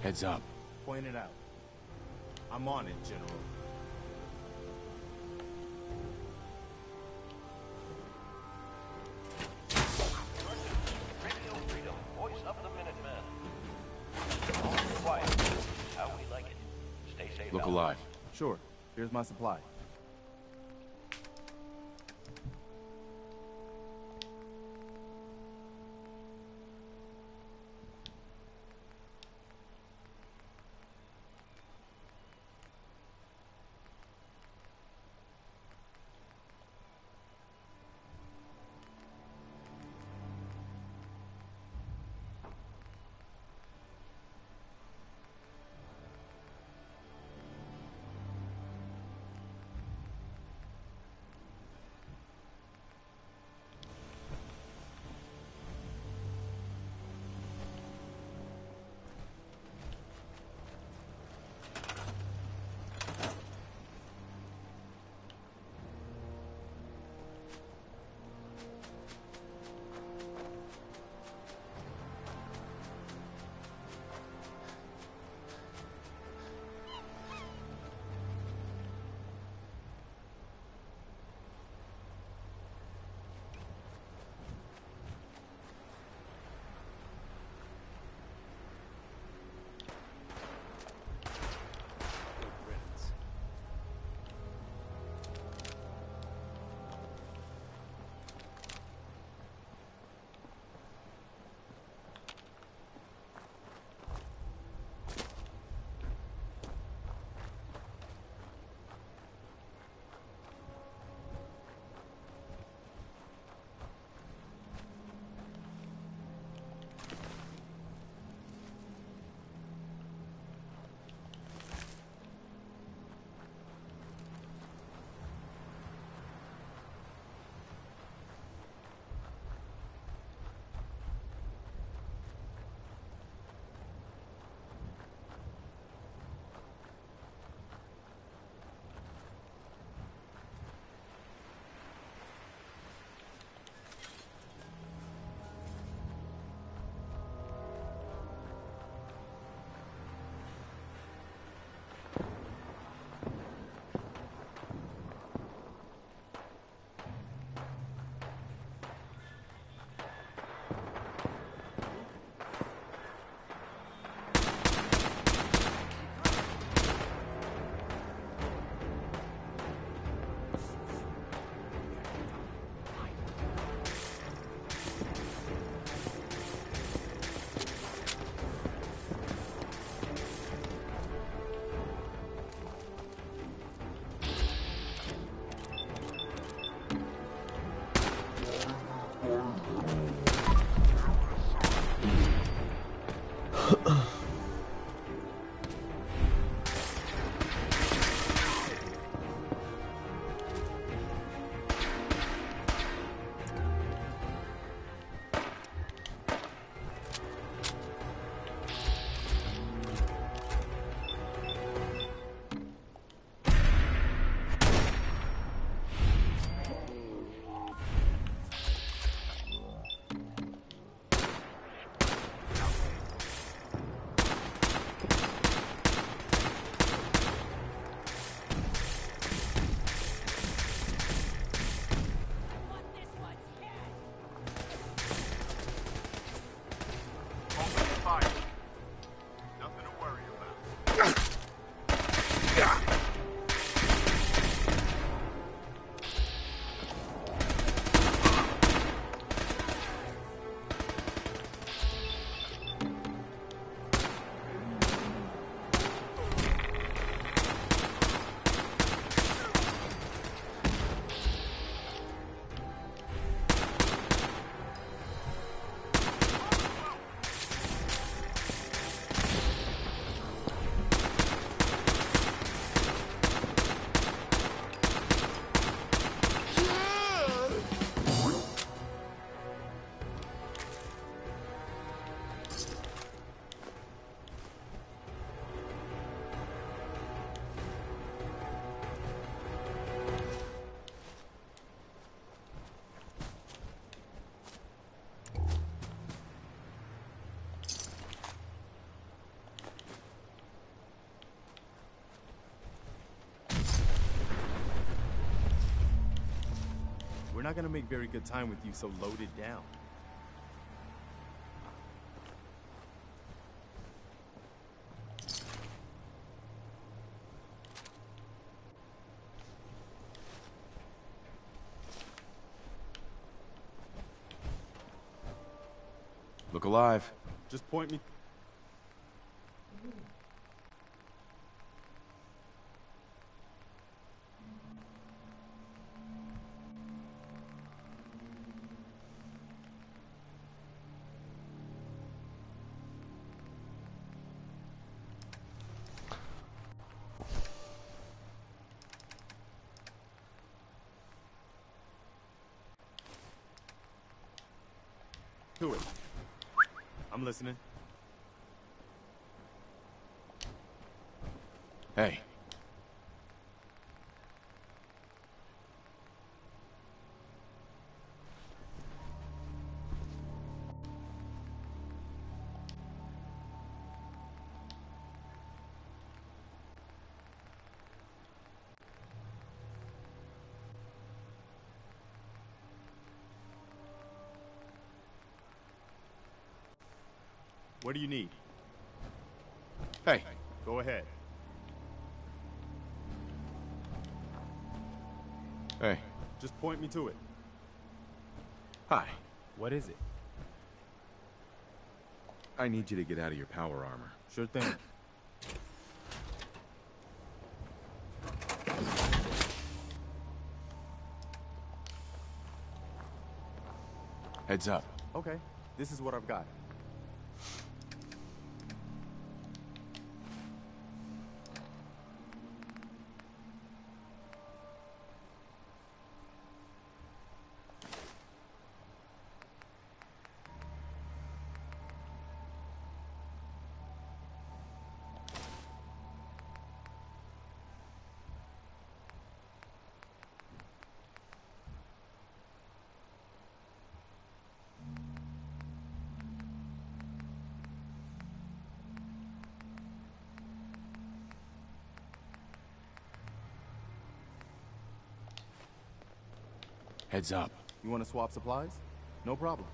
Heads up. Point it out. I'm on it, General. Radio Freedom, voice of the Minutemen. All quiet. How we like it. Stay safe. Look out. alive. Sure. Here's my supply. We're not gonna make very good time with you so loaded down. Look alive. Just point me. To it. I'm listening. Hey. What do you need? Hey. Go ahead. Hey. Just point me to it. Hi. What is it? I need you to get out of your power armor. Sure thing. Heads up. Okay, this is what I've got. Heads up. You want to swap supplies? No problem.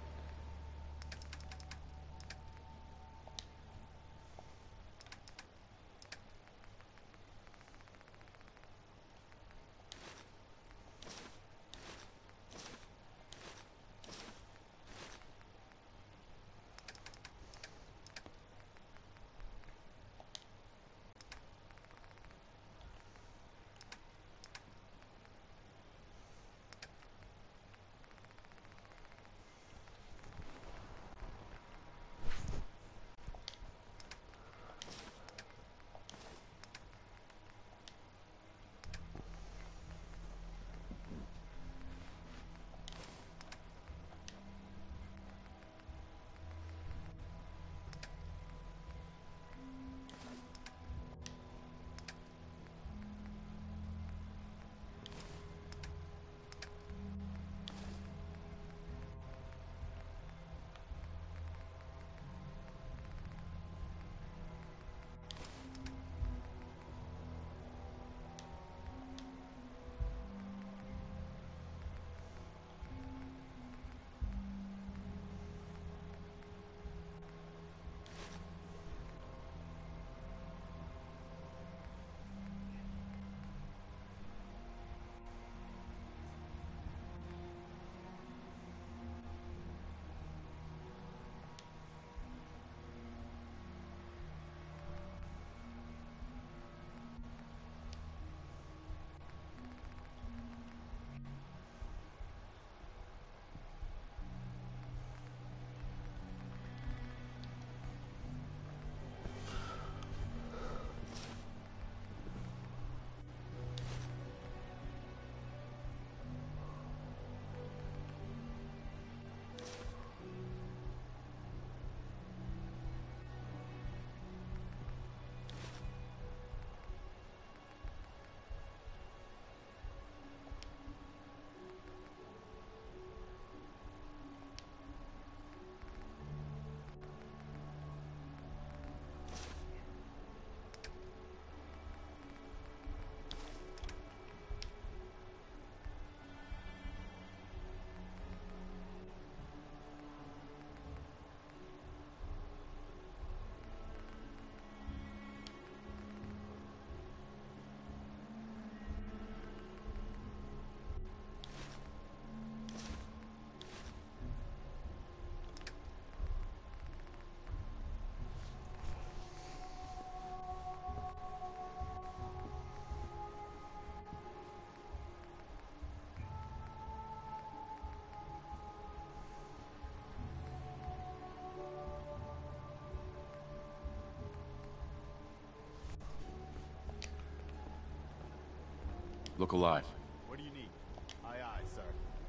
Look alive. What do you need? Aye, aye, sir.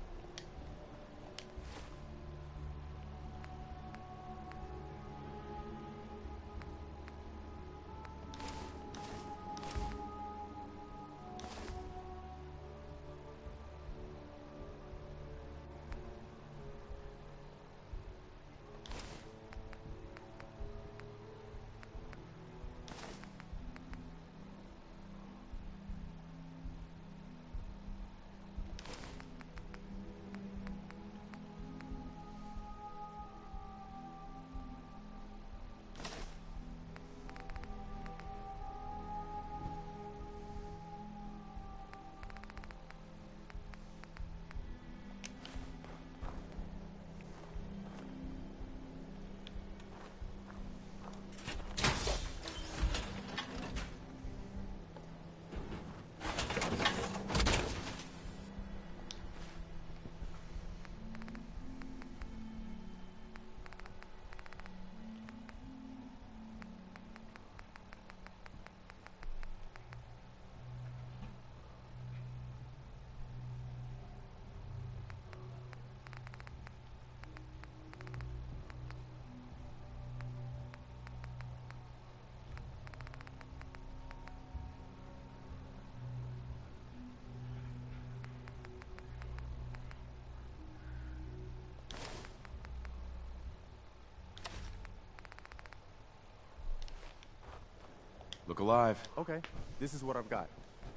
Look alive. Okay, this is what I've got.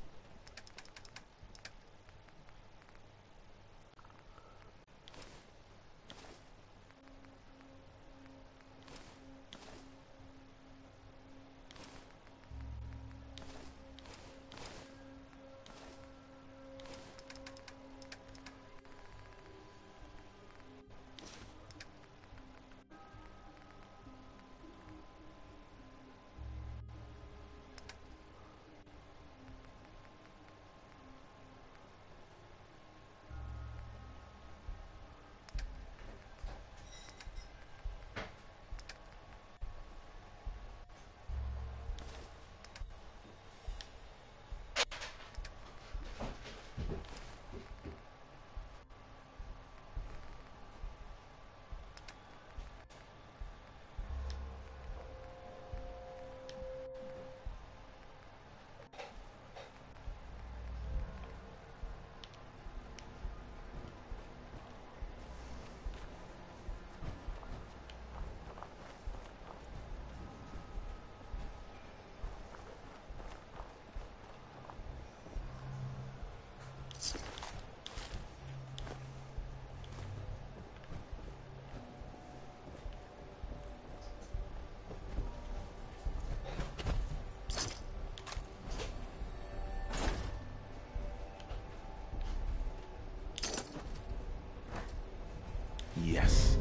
Yes.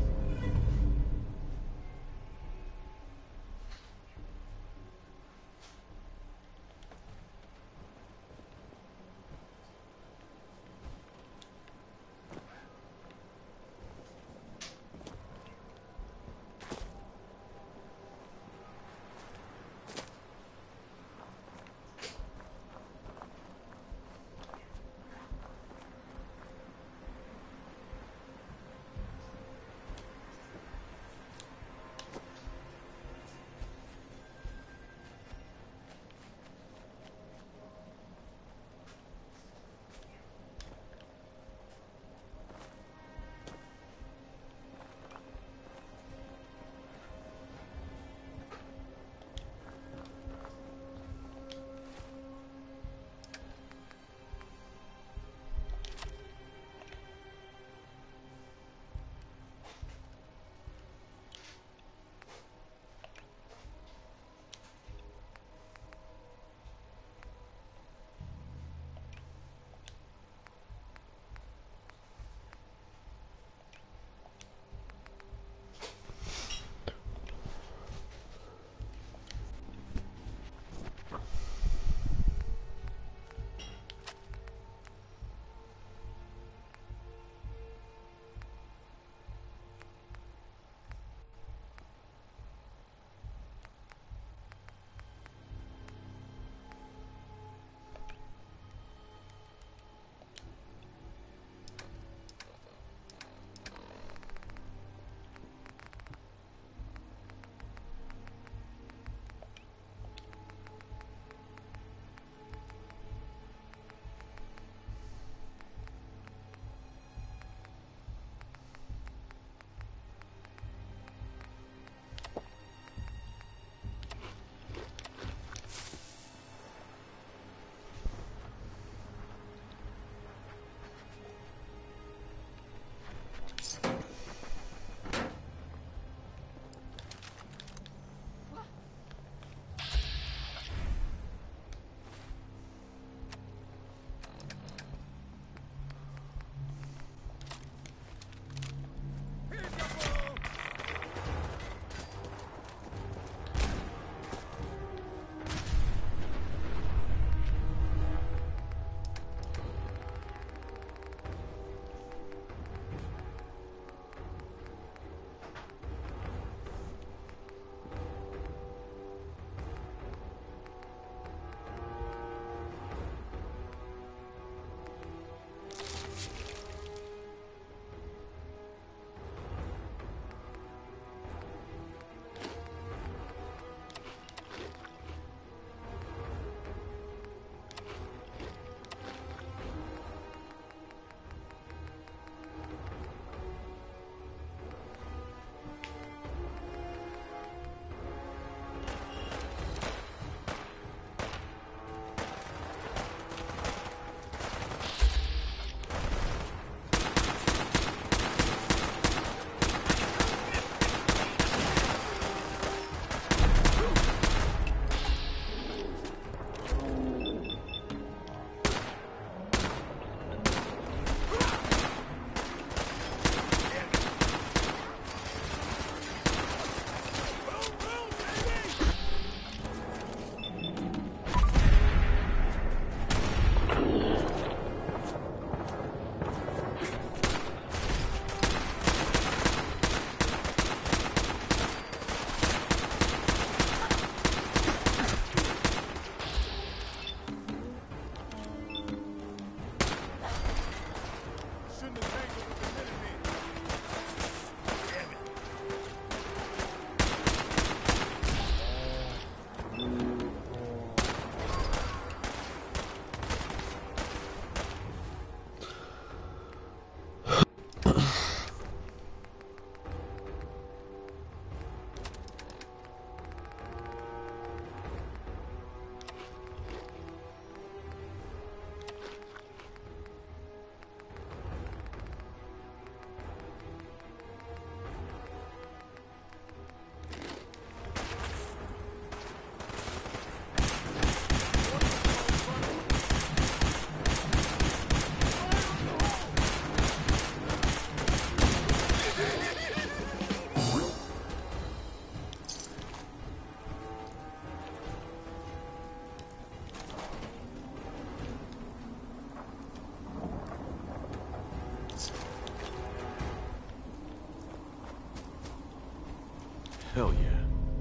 Hell yeah.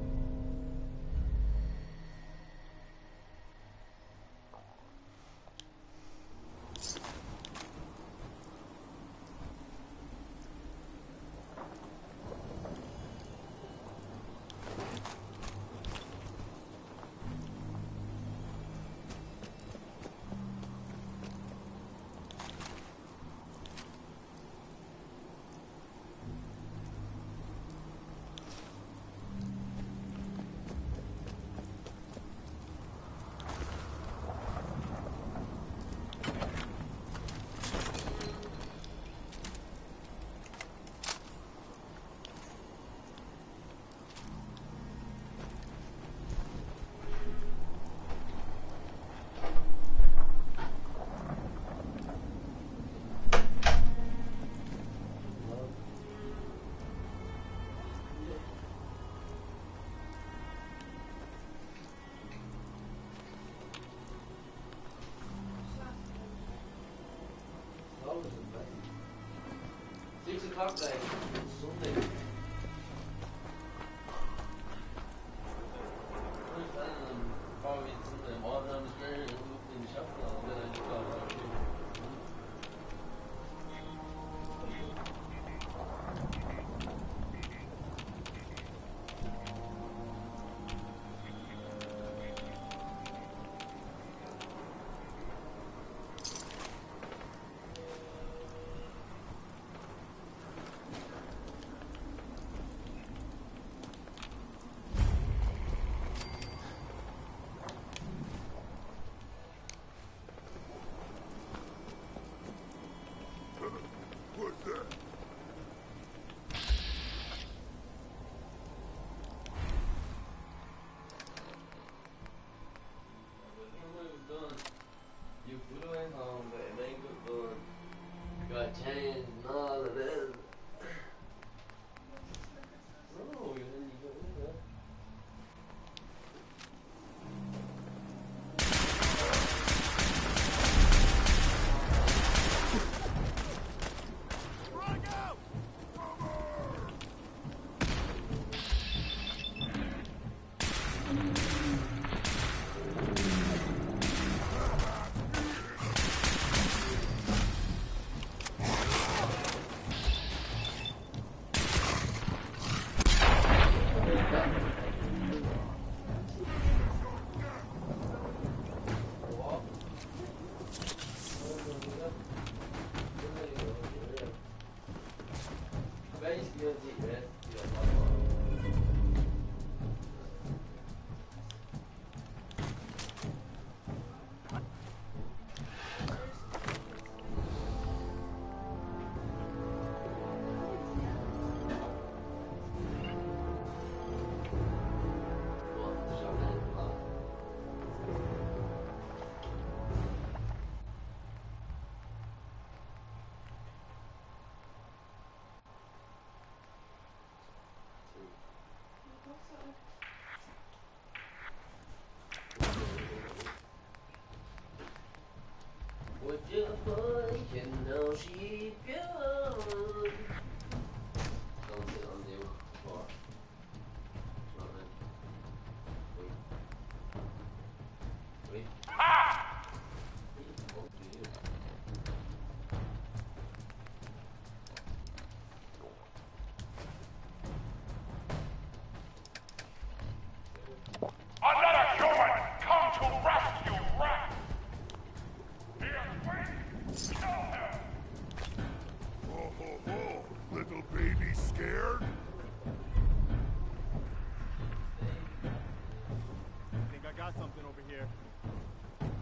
O'clock like Sunday. Probably Sunday morning on the street and looked in the shop and then I just got out of change and all of this. No, you didn't do that. Would you boy, you know she good? Don't sit on the bar. Wait. Ah! Another human come to rescue Rat! Oh, ho, ho. Little baby scared? I think I got something over here.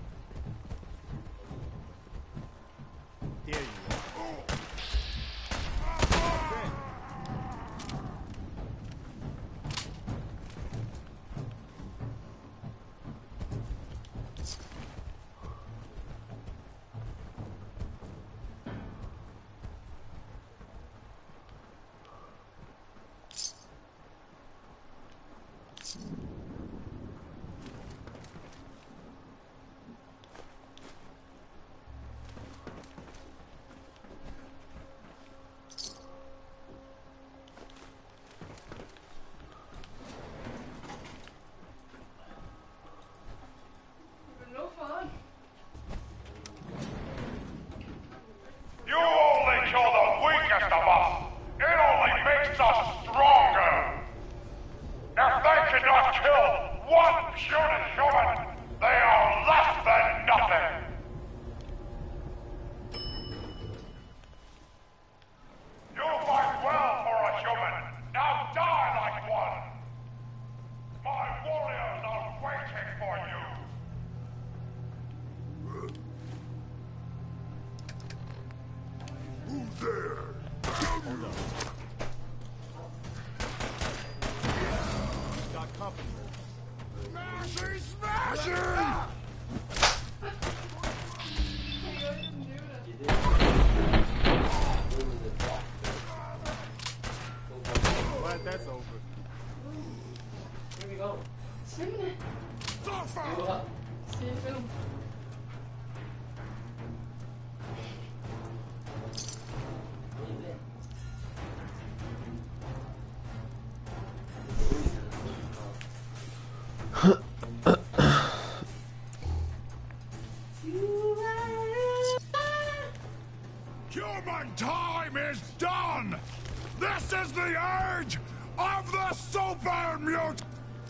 Human time is done! This is the age of the super mutant!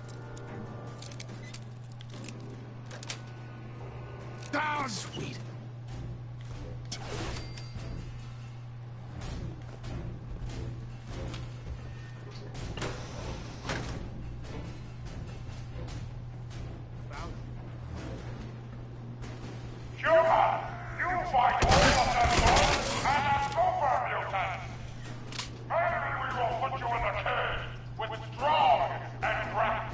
Sweet. Human, you fight all of them and a super mutant. Maybe we will put you in the cage with strong and rats.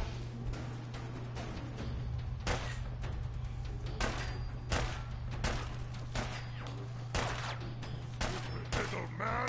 Little man.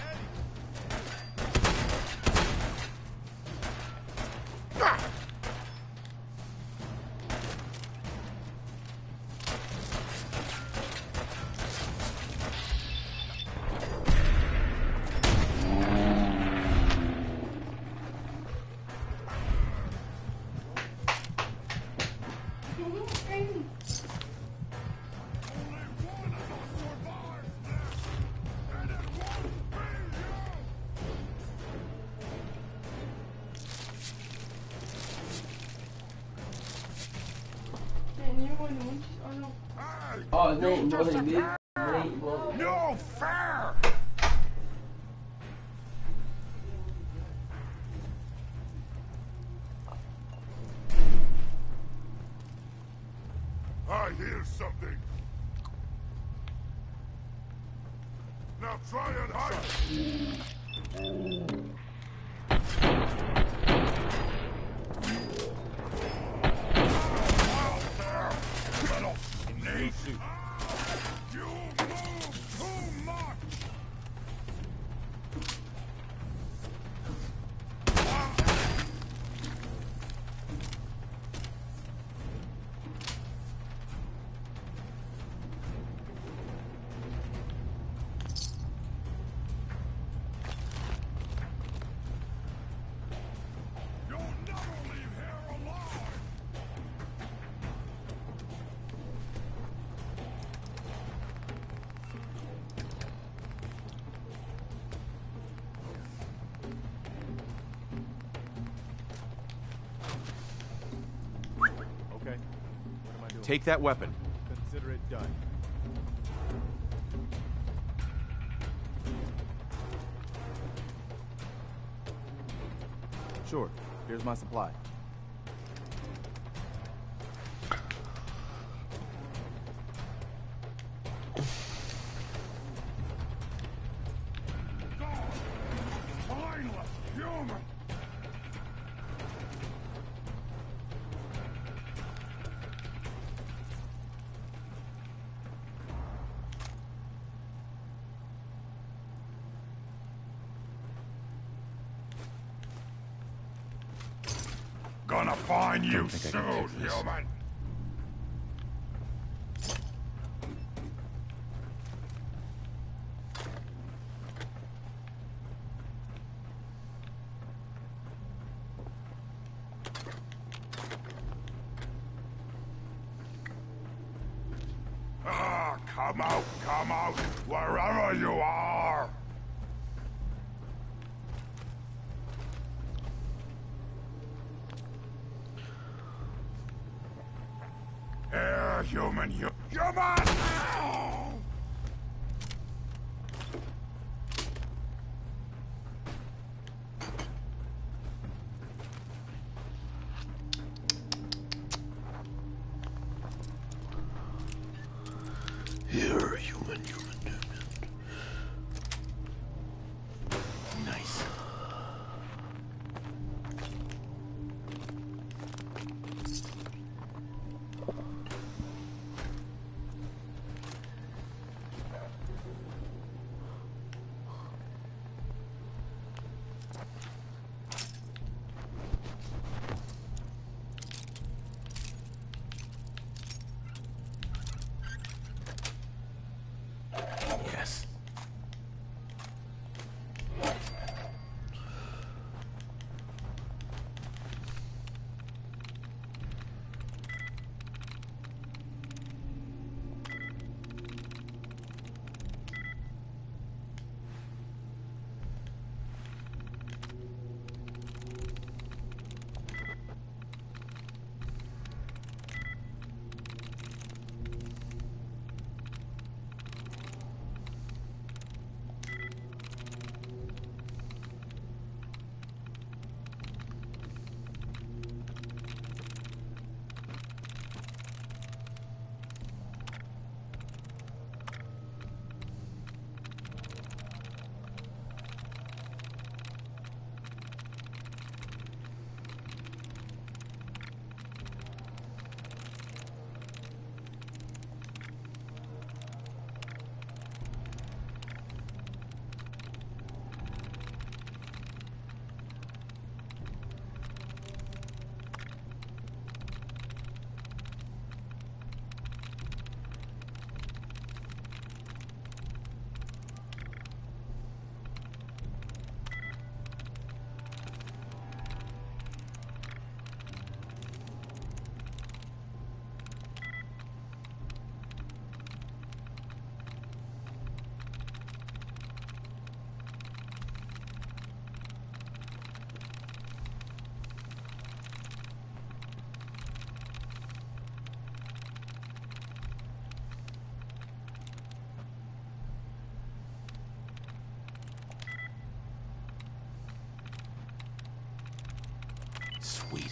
Oh, nee, morgen niet. Nee, morgen. No fair! I hear something. Now try and hide. Out there, little snake. You move too much. You'll never leave here alive. Okay. What am I doing? Take that weapon. Consider it done. Sure. Here's my supply. Mindless human. Gonna find you think I can soon, take this. human. Ah, come out, wherever you are. Here, human. Ow! Here, human. Nice. Sweet.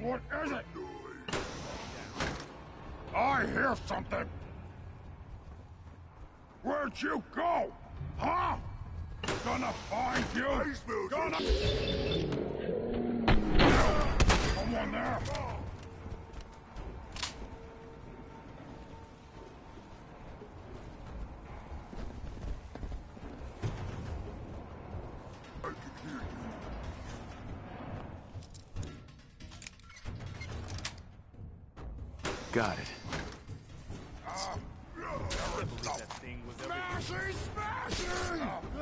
what is it? I hear something. Where'd you go? Huh? Gonna find you. Gonna... Someone there. Got it. That thing was Smashing! Smashing!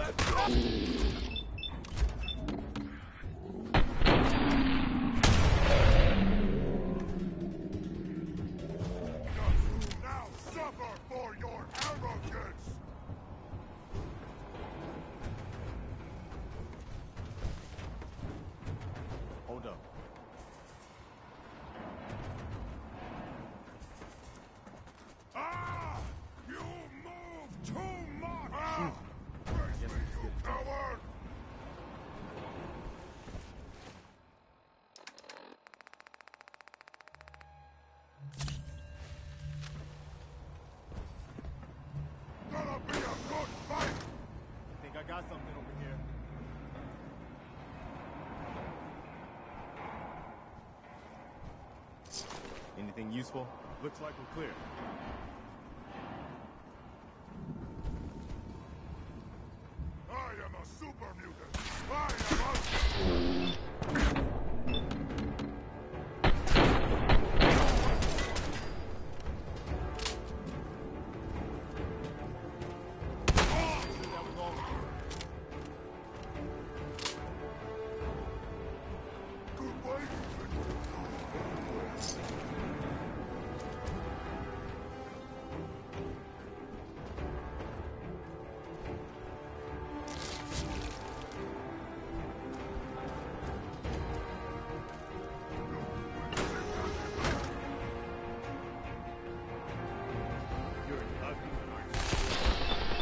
Now suffer for your arrogance! Hold up. Ah! You move too much! Ah! Yes, it's good. Coward! Gonna be a good fight! I think I got something over here. Anything useful? Looks like we're clear. I am a super mutant! I am a... That was all. Goodbye! You're an ugly one, aren't you?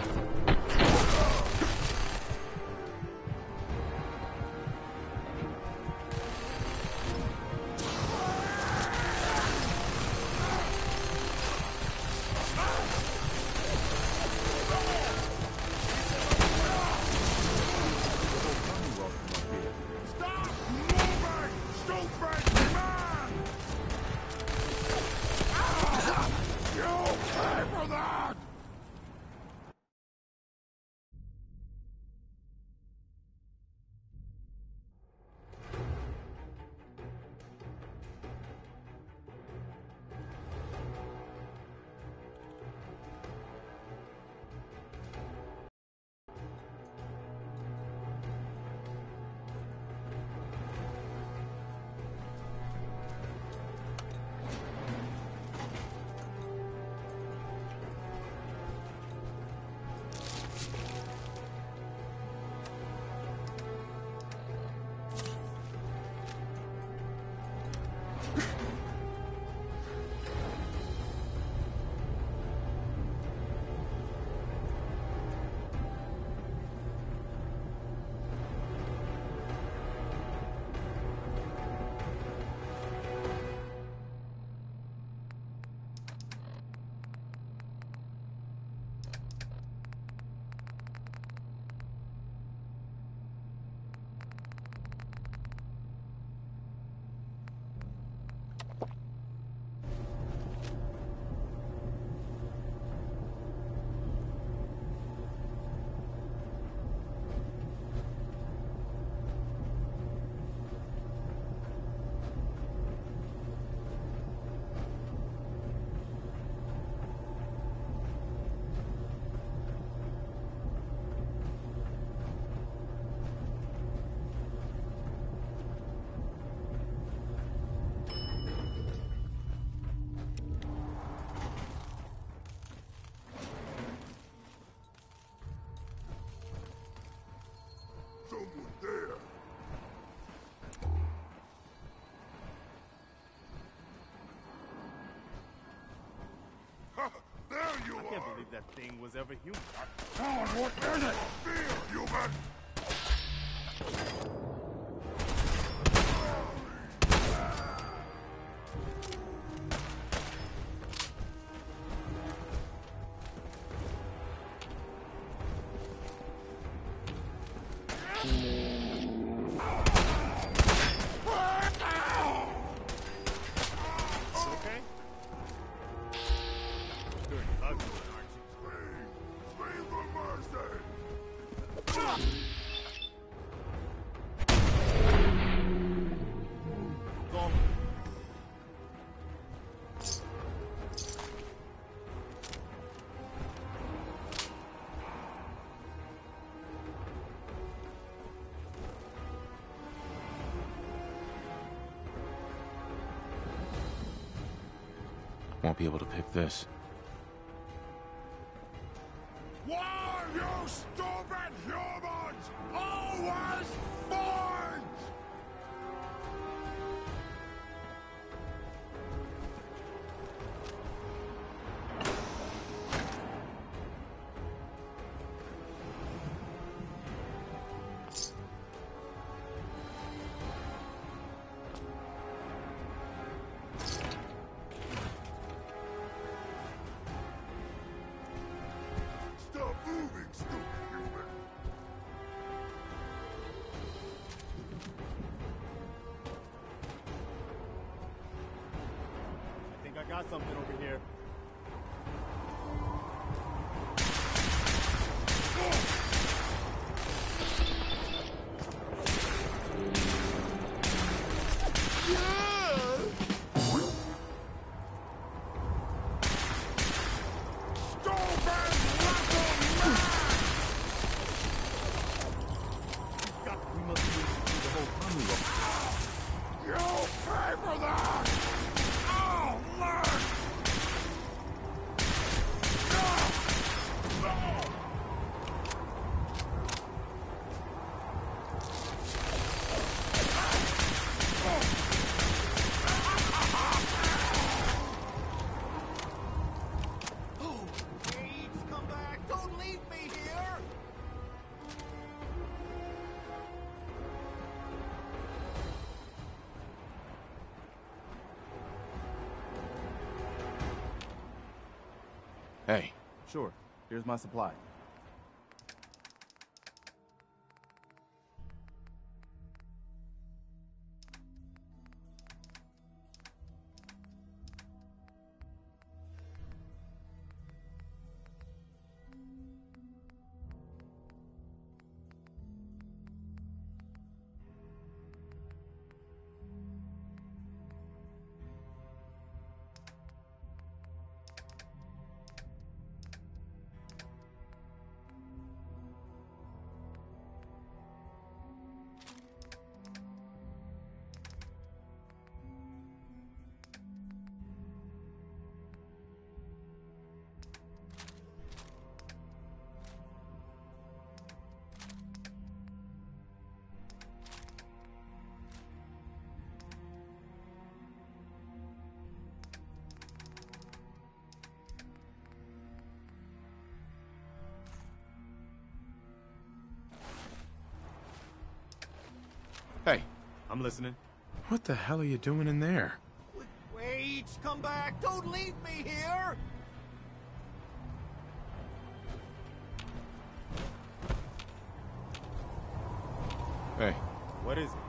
Stop moving! Stupid man! You pay for that! Someone there. Ha! There you I are! can't believe that thing was ever human. Come on, what is it? Feel, human! Okay? You're an ugly one, aren't you? Speed for mercy! Go. Won't be able to pick this. Why, you stupid humans! Always fight! Stop moving, stupid human! I think I got something over here. We must be able to see the whole Commonwealth. You pay for that! Oh, Lord! Please come back. Don't leave me here. Hey, Sure. Here's my supply. hey, I'm listening. what the hell are you doing in there? Wait, come back. Don't leave me here. Hey, What is it?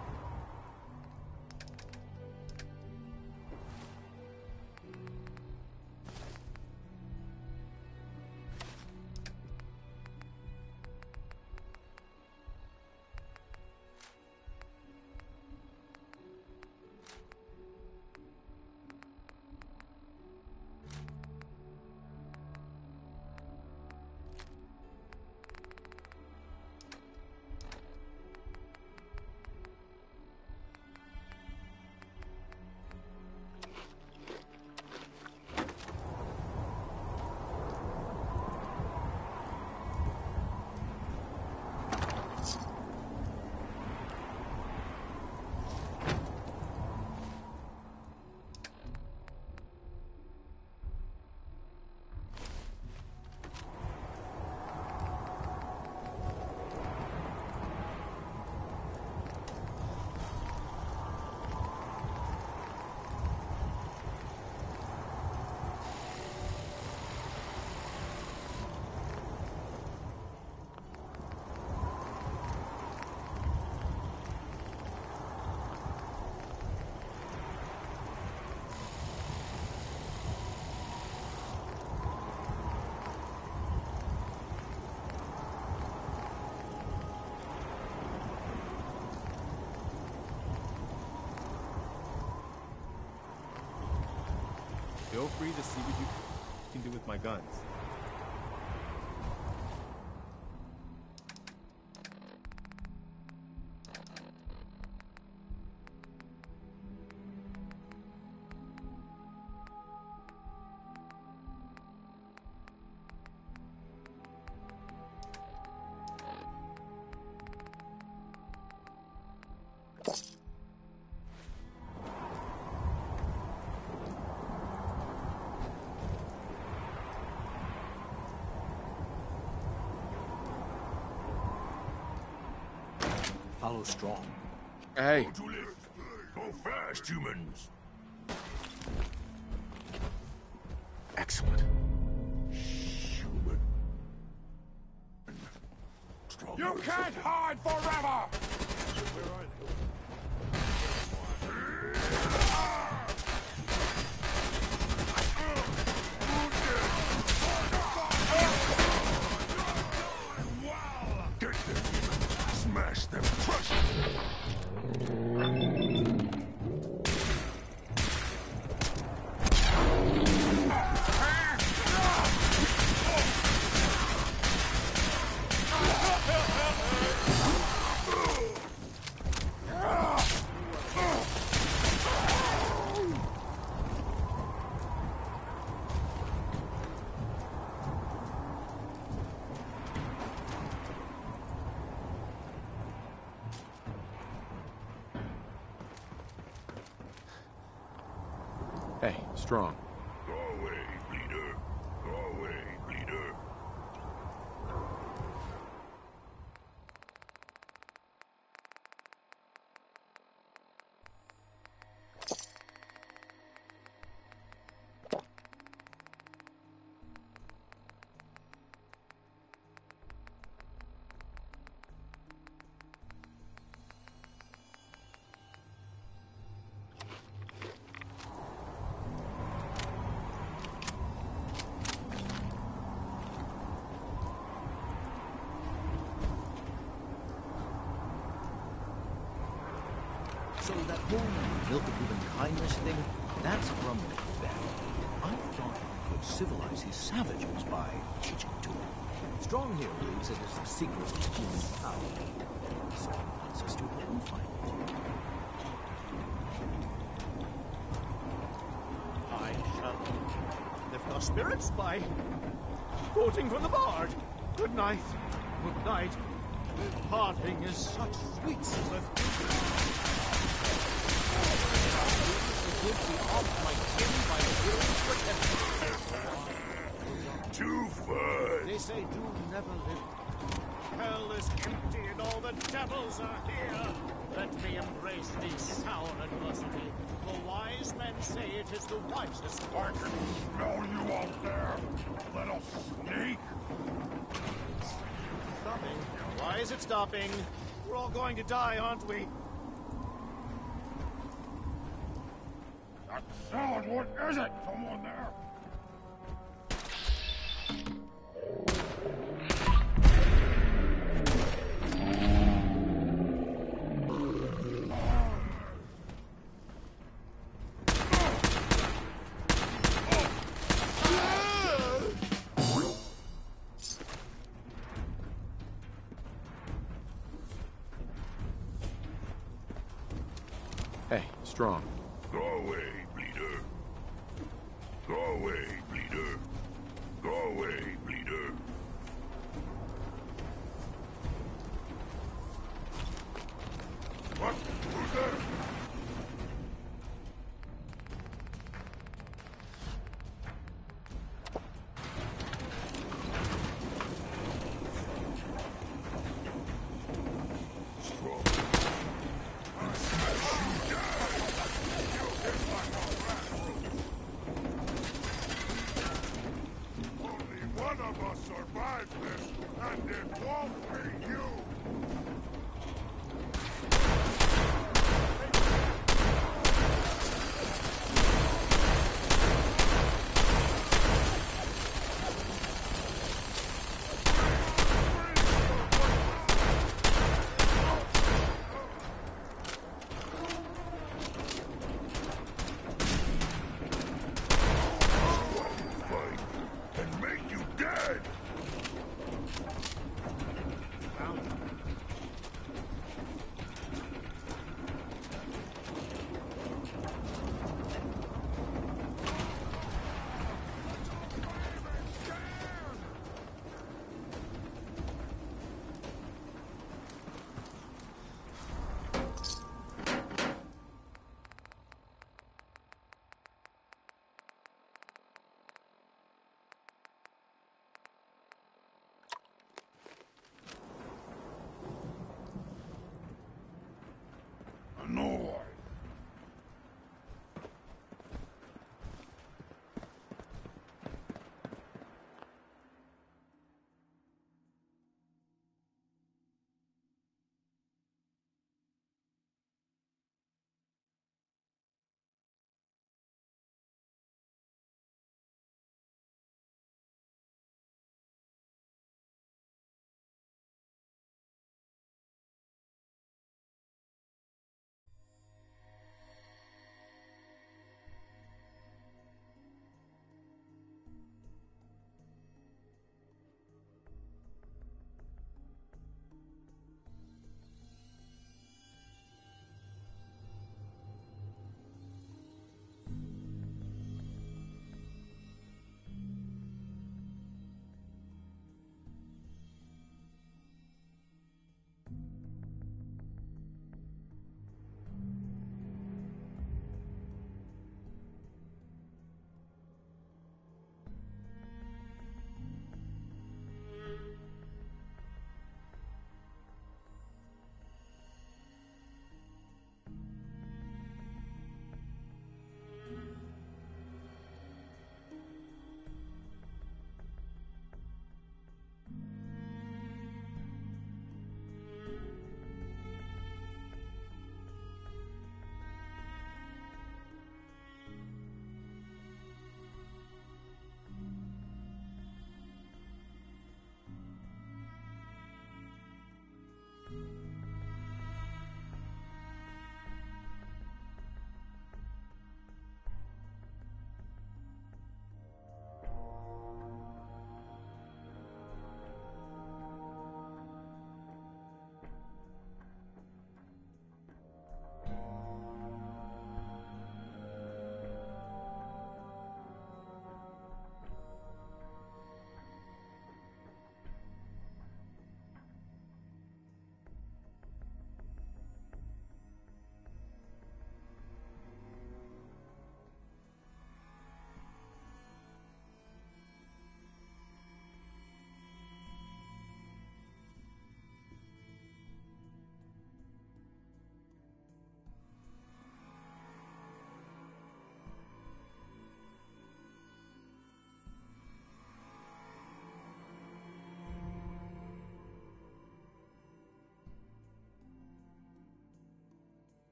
free to see what you can do with my guns. Follow strong. Hey. Go to lift. Go fast, humans. Excellent. Human. Strong. You can't hide forever! Where are they? Get them, smash them, crush them! Hey, Strong. Go away, bleeder. Go away, bleeder. So that whole milk of human kindness thing, that's from Macbeth. I thought he could civilize his savages by teaching to them. Strong here believes it is the secret of human power. So he wants us to help him find it. I shall lift our spirits by quoting from the bard. Good night. Good night. Parting is such sweet Too fun. They say do never live. Hell is empty and all the devils are here. Let me embrace the sour adversity. The wise men say it is the wisest I can smell you out there, little sneak. Stopping. Why is it stopping? We're all going to die, aren't we? That salad, what is it? Someone there? Hey, Strong. Go away, bleeder. Go away, bleeder. Go away, bleeder. What? Who's there? Strong. I'll smash you down. You'll get like a rat. Only one of us survives this, and it won't be you.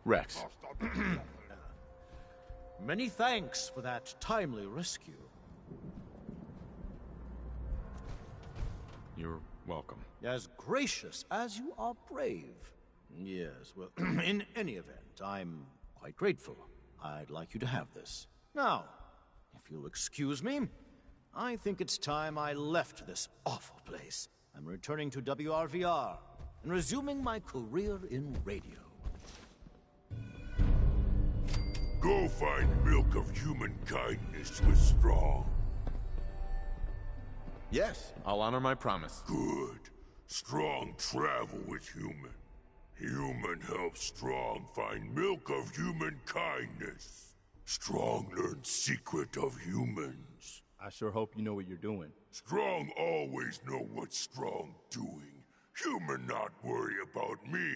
Rex. Many thanks for that timely rescue. You're welcome. As gracious as you are brave. Yes, well, in any event, I'm quite grateful. I'd like you to have this. Now, if you'll excuse me, I think it's time I left this awful place. I'm returning to WRVR and resuming my career in radio. Go find milk of human kindness with Strong. Yes, I'll honor my promise. Good. Strong travel with Human. Human helps Strong find milk of human kindness. Strong learns secret of humans. I sure hope you know what you're doing. Strong always know what Strong doing. Human not worry about me.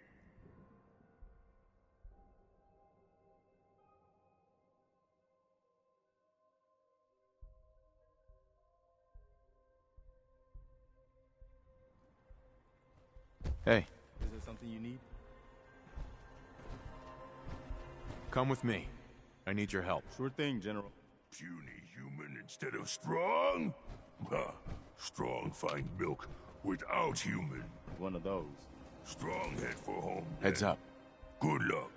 Hey, Is there something you need? come with me. I need your help. Sure thing, General. Puny Human instead of Strong? Ha! Strong find milk without Human. One of those. Strong head for home. Heads then. up. Good luck.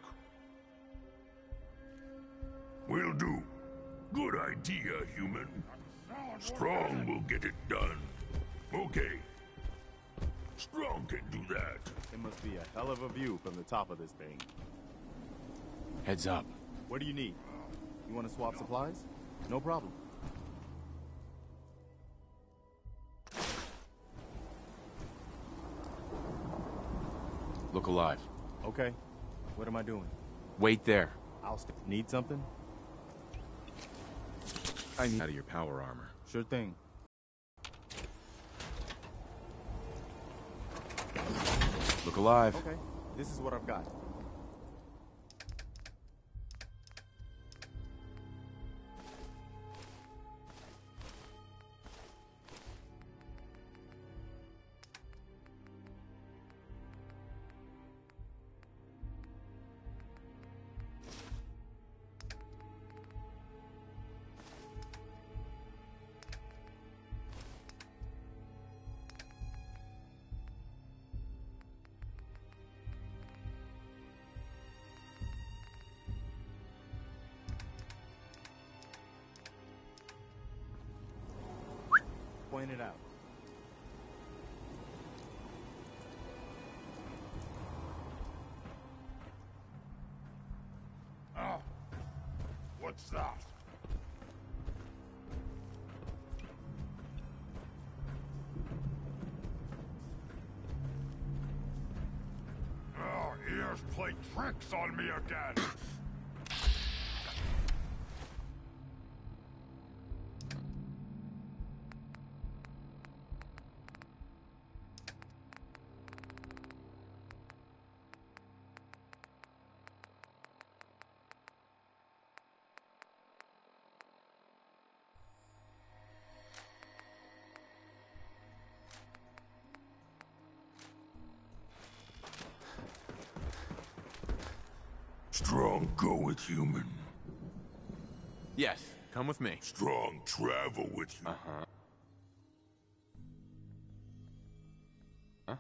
Will do. Good idea, Human. Strong will get it done. Okay. Strong can do that. It must be a hell of a view from the top of this thing. Heads up. What do you need? You want to swap supplies? No problem. Look alive. Okay. What am I doing? Wait there. Need something? I need out of your power armor. Sure thing. Look alive. Okay. This is what I've got. Point it out. Ah, what's that? Oh, ears play tricks on me again. Strong go with Human. Yes, come with me. Strong travel with you. Uh-huh. Huh?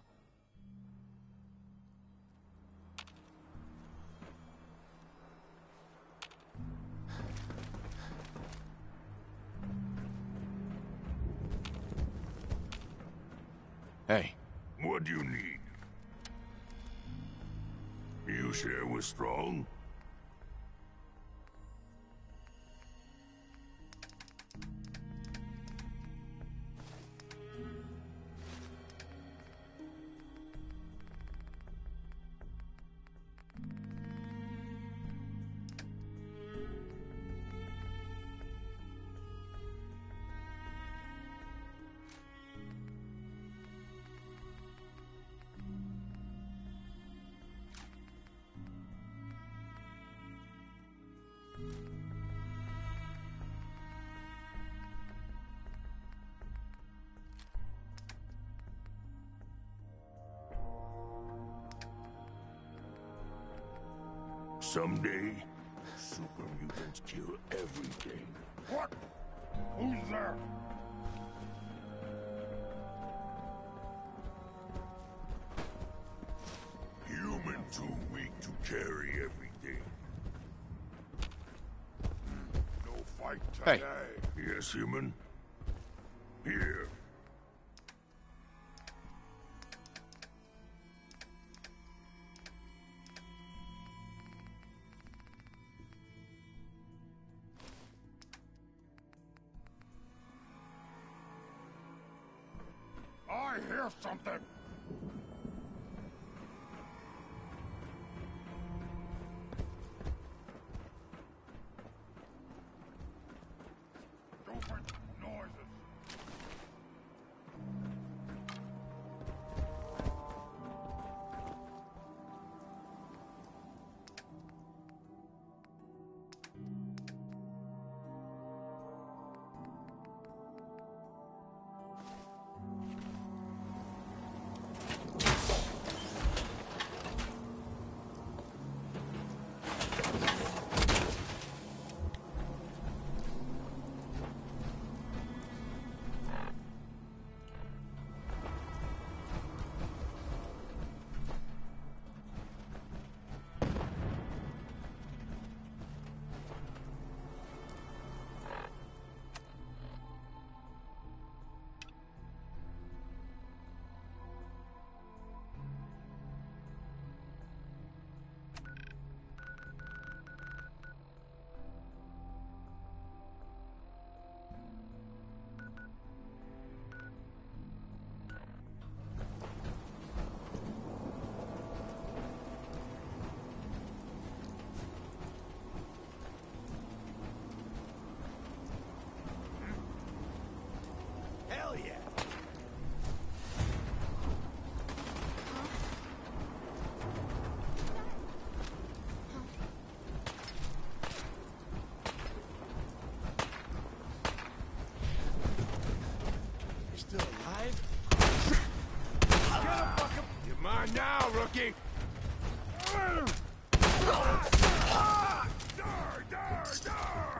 Hey. What do you need? You share with Strong? someday, super mutants kill everything. What? Who's there? Human too weak to carry everything. No fight Hey. today. Yes, human? Here. I hear something. Stupid noises. Hell yeah! You're still alive? You're mine now, rookie! Die, die, die!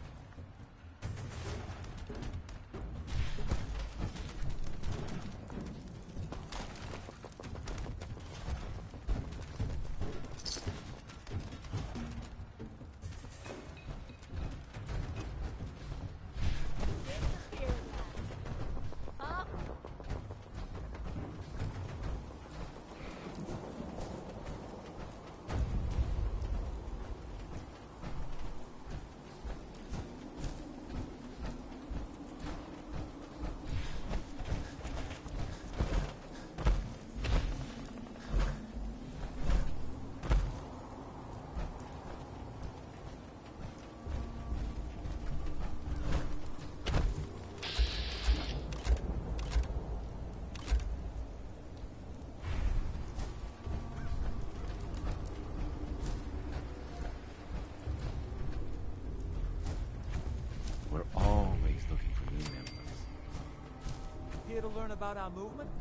We're always looking for new members. Here to learn about our movement?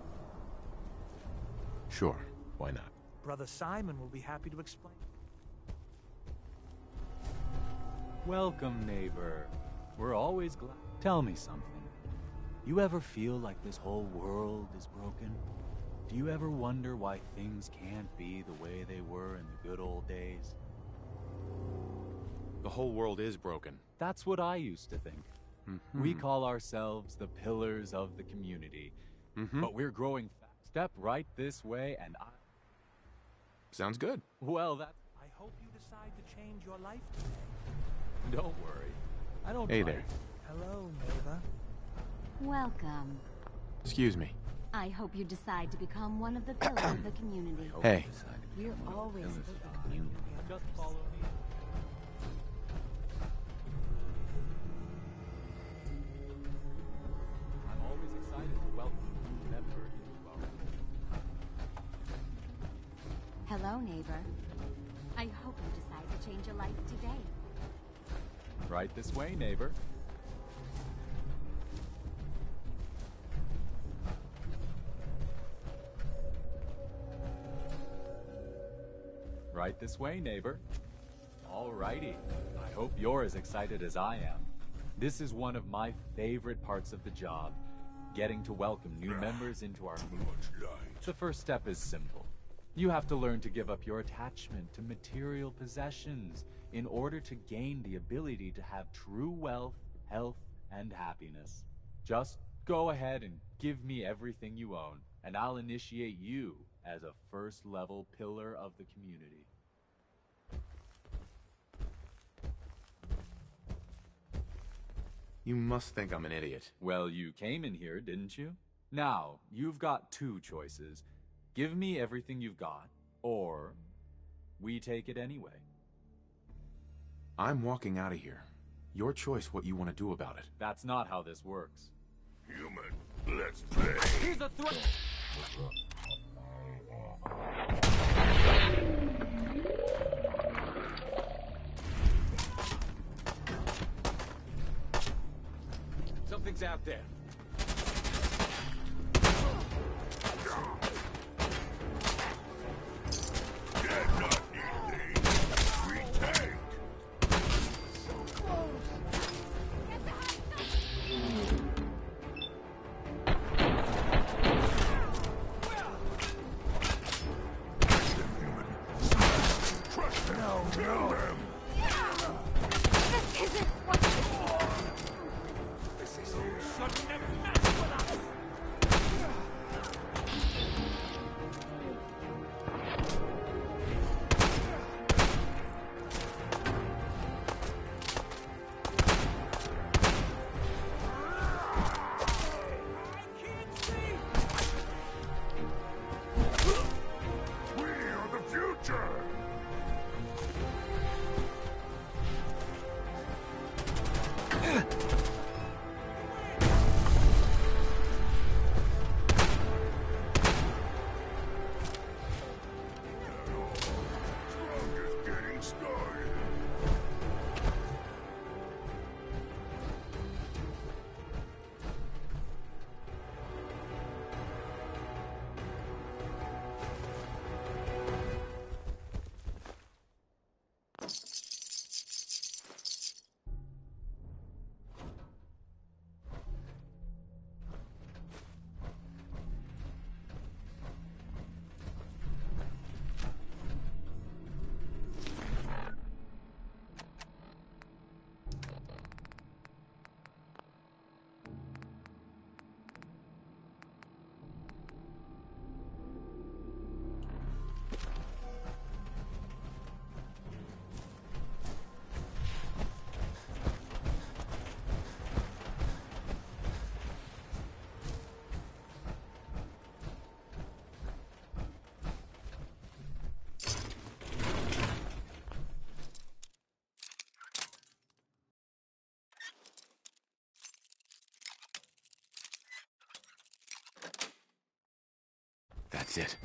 Sure, why not? Brother Simon will be happy to explain. Welcome, neighbor. We're always glad. Tell me something. You ever feel like this whole world is broken? Do you ever wonder why things can't be the way they were in the good old days? The whole world is broken. That's what I used to think. We call ourselves the pillars of the community. But we're growing fast. Step right this way and I... Sounds good. Well, that's... I hope you decide to change your life today. Don't worry. I don't... Hey bite. there. Hello, neighbor. Welcome. Excuse me. I hope you decide to become one of the pillars of the community. Hey. We're always Just follow me. I'm always excited to welcome new members into our... Hello, neighbor. I hope you decide to change your life today. Right this way, neighbor. Right Right this way, neighbor. Alrighty. I hope you're as excited as I am. This is one of my favorite parts of the job, getting to welcome new members into our movement. The first step is simple. You have to learn to give up your attachment to material possessions in order to gain the ability to have true wealth, health, and happiness. Just go ahead and give me everything you own, and I'll initiate you as a first-level pillar of the community. You must think I'm an idiot. Well, you came in here, didn't you? Now, you've got two choices. Give me everything you've got, or we take it anyway. I'm walking out of here. Your choice what you want to do about it. That's not how this works. Human, let's play. Here's a threat! Something's out there. That's it.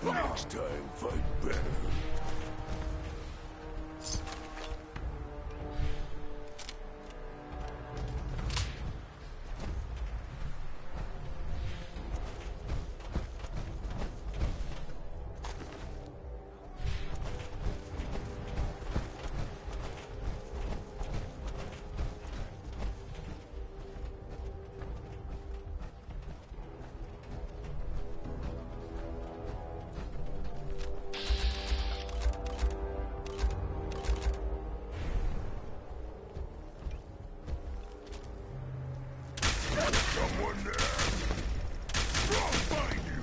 Next time, fight better. Someone there! I'll find you!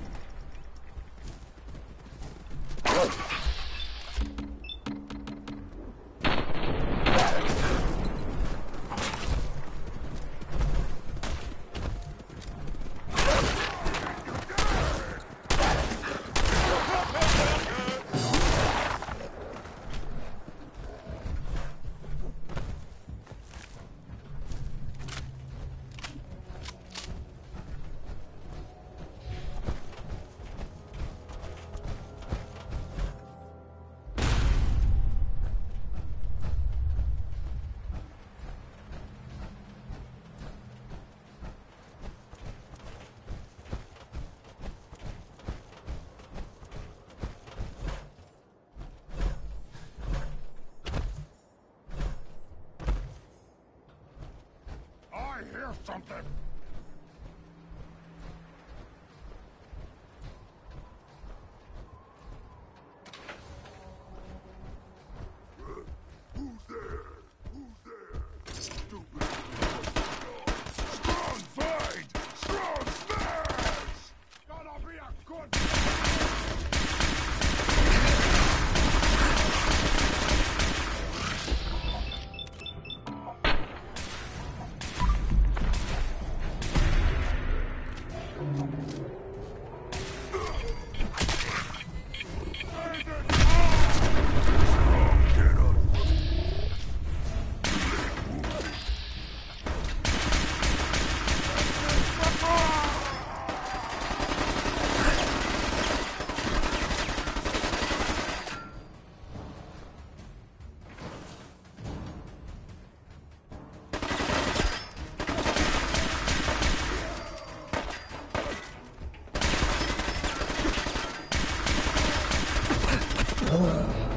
I hear something! Who's there? Who's there? Stupid. Strong fight! Strong smash! Gonna be a good... Ugh.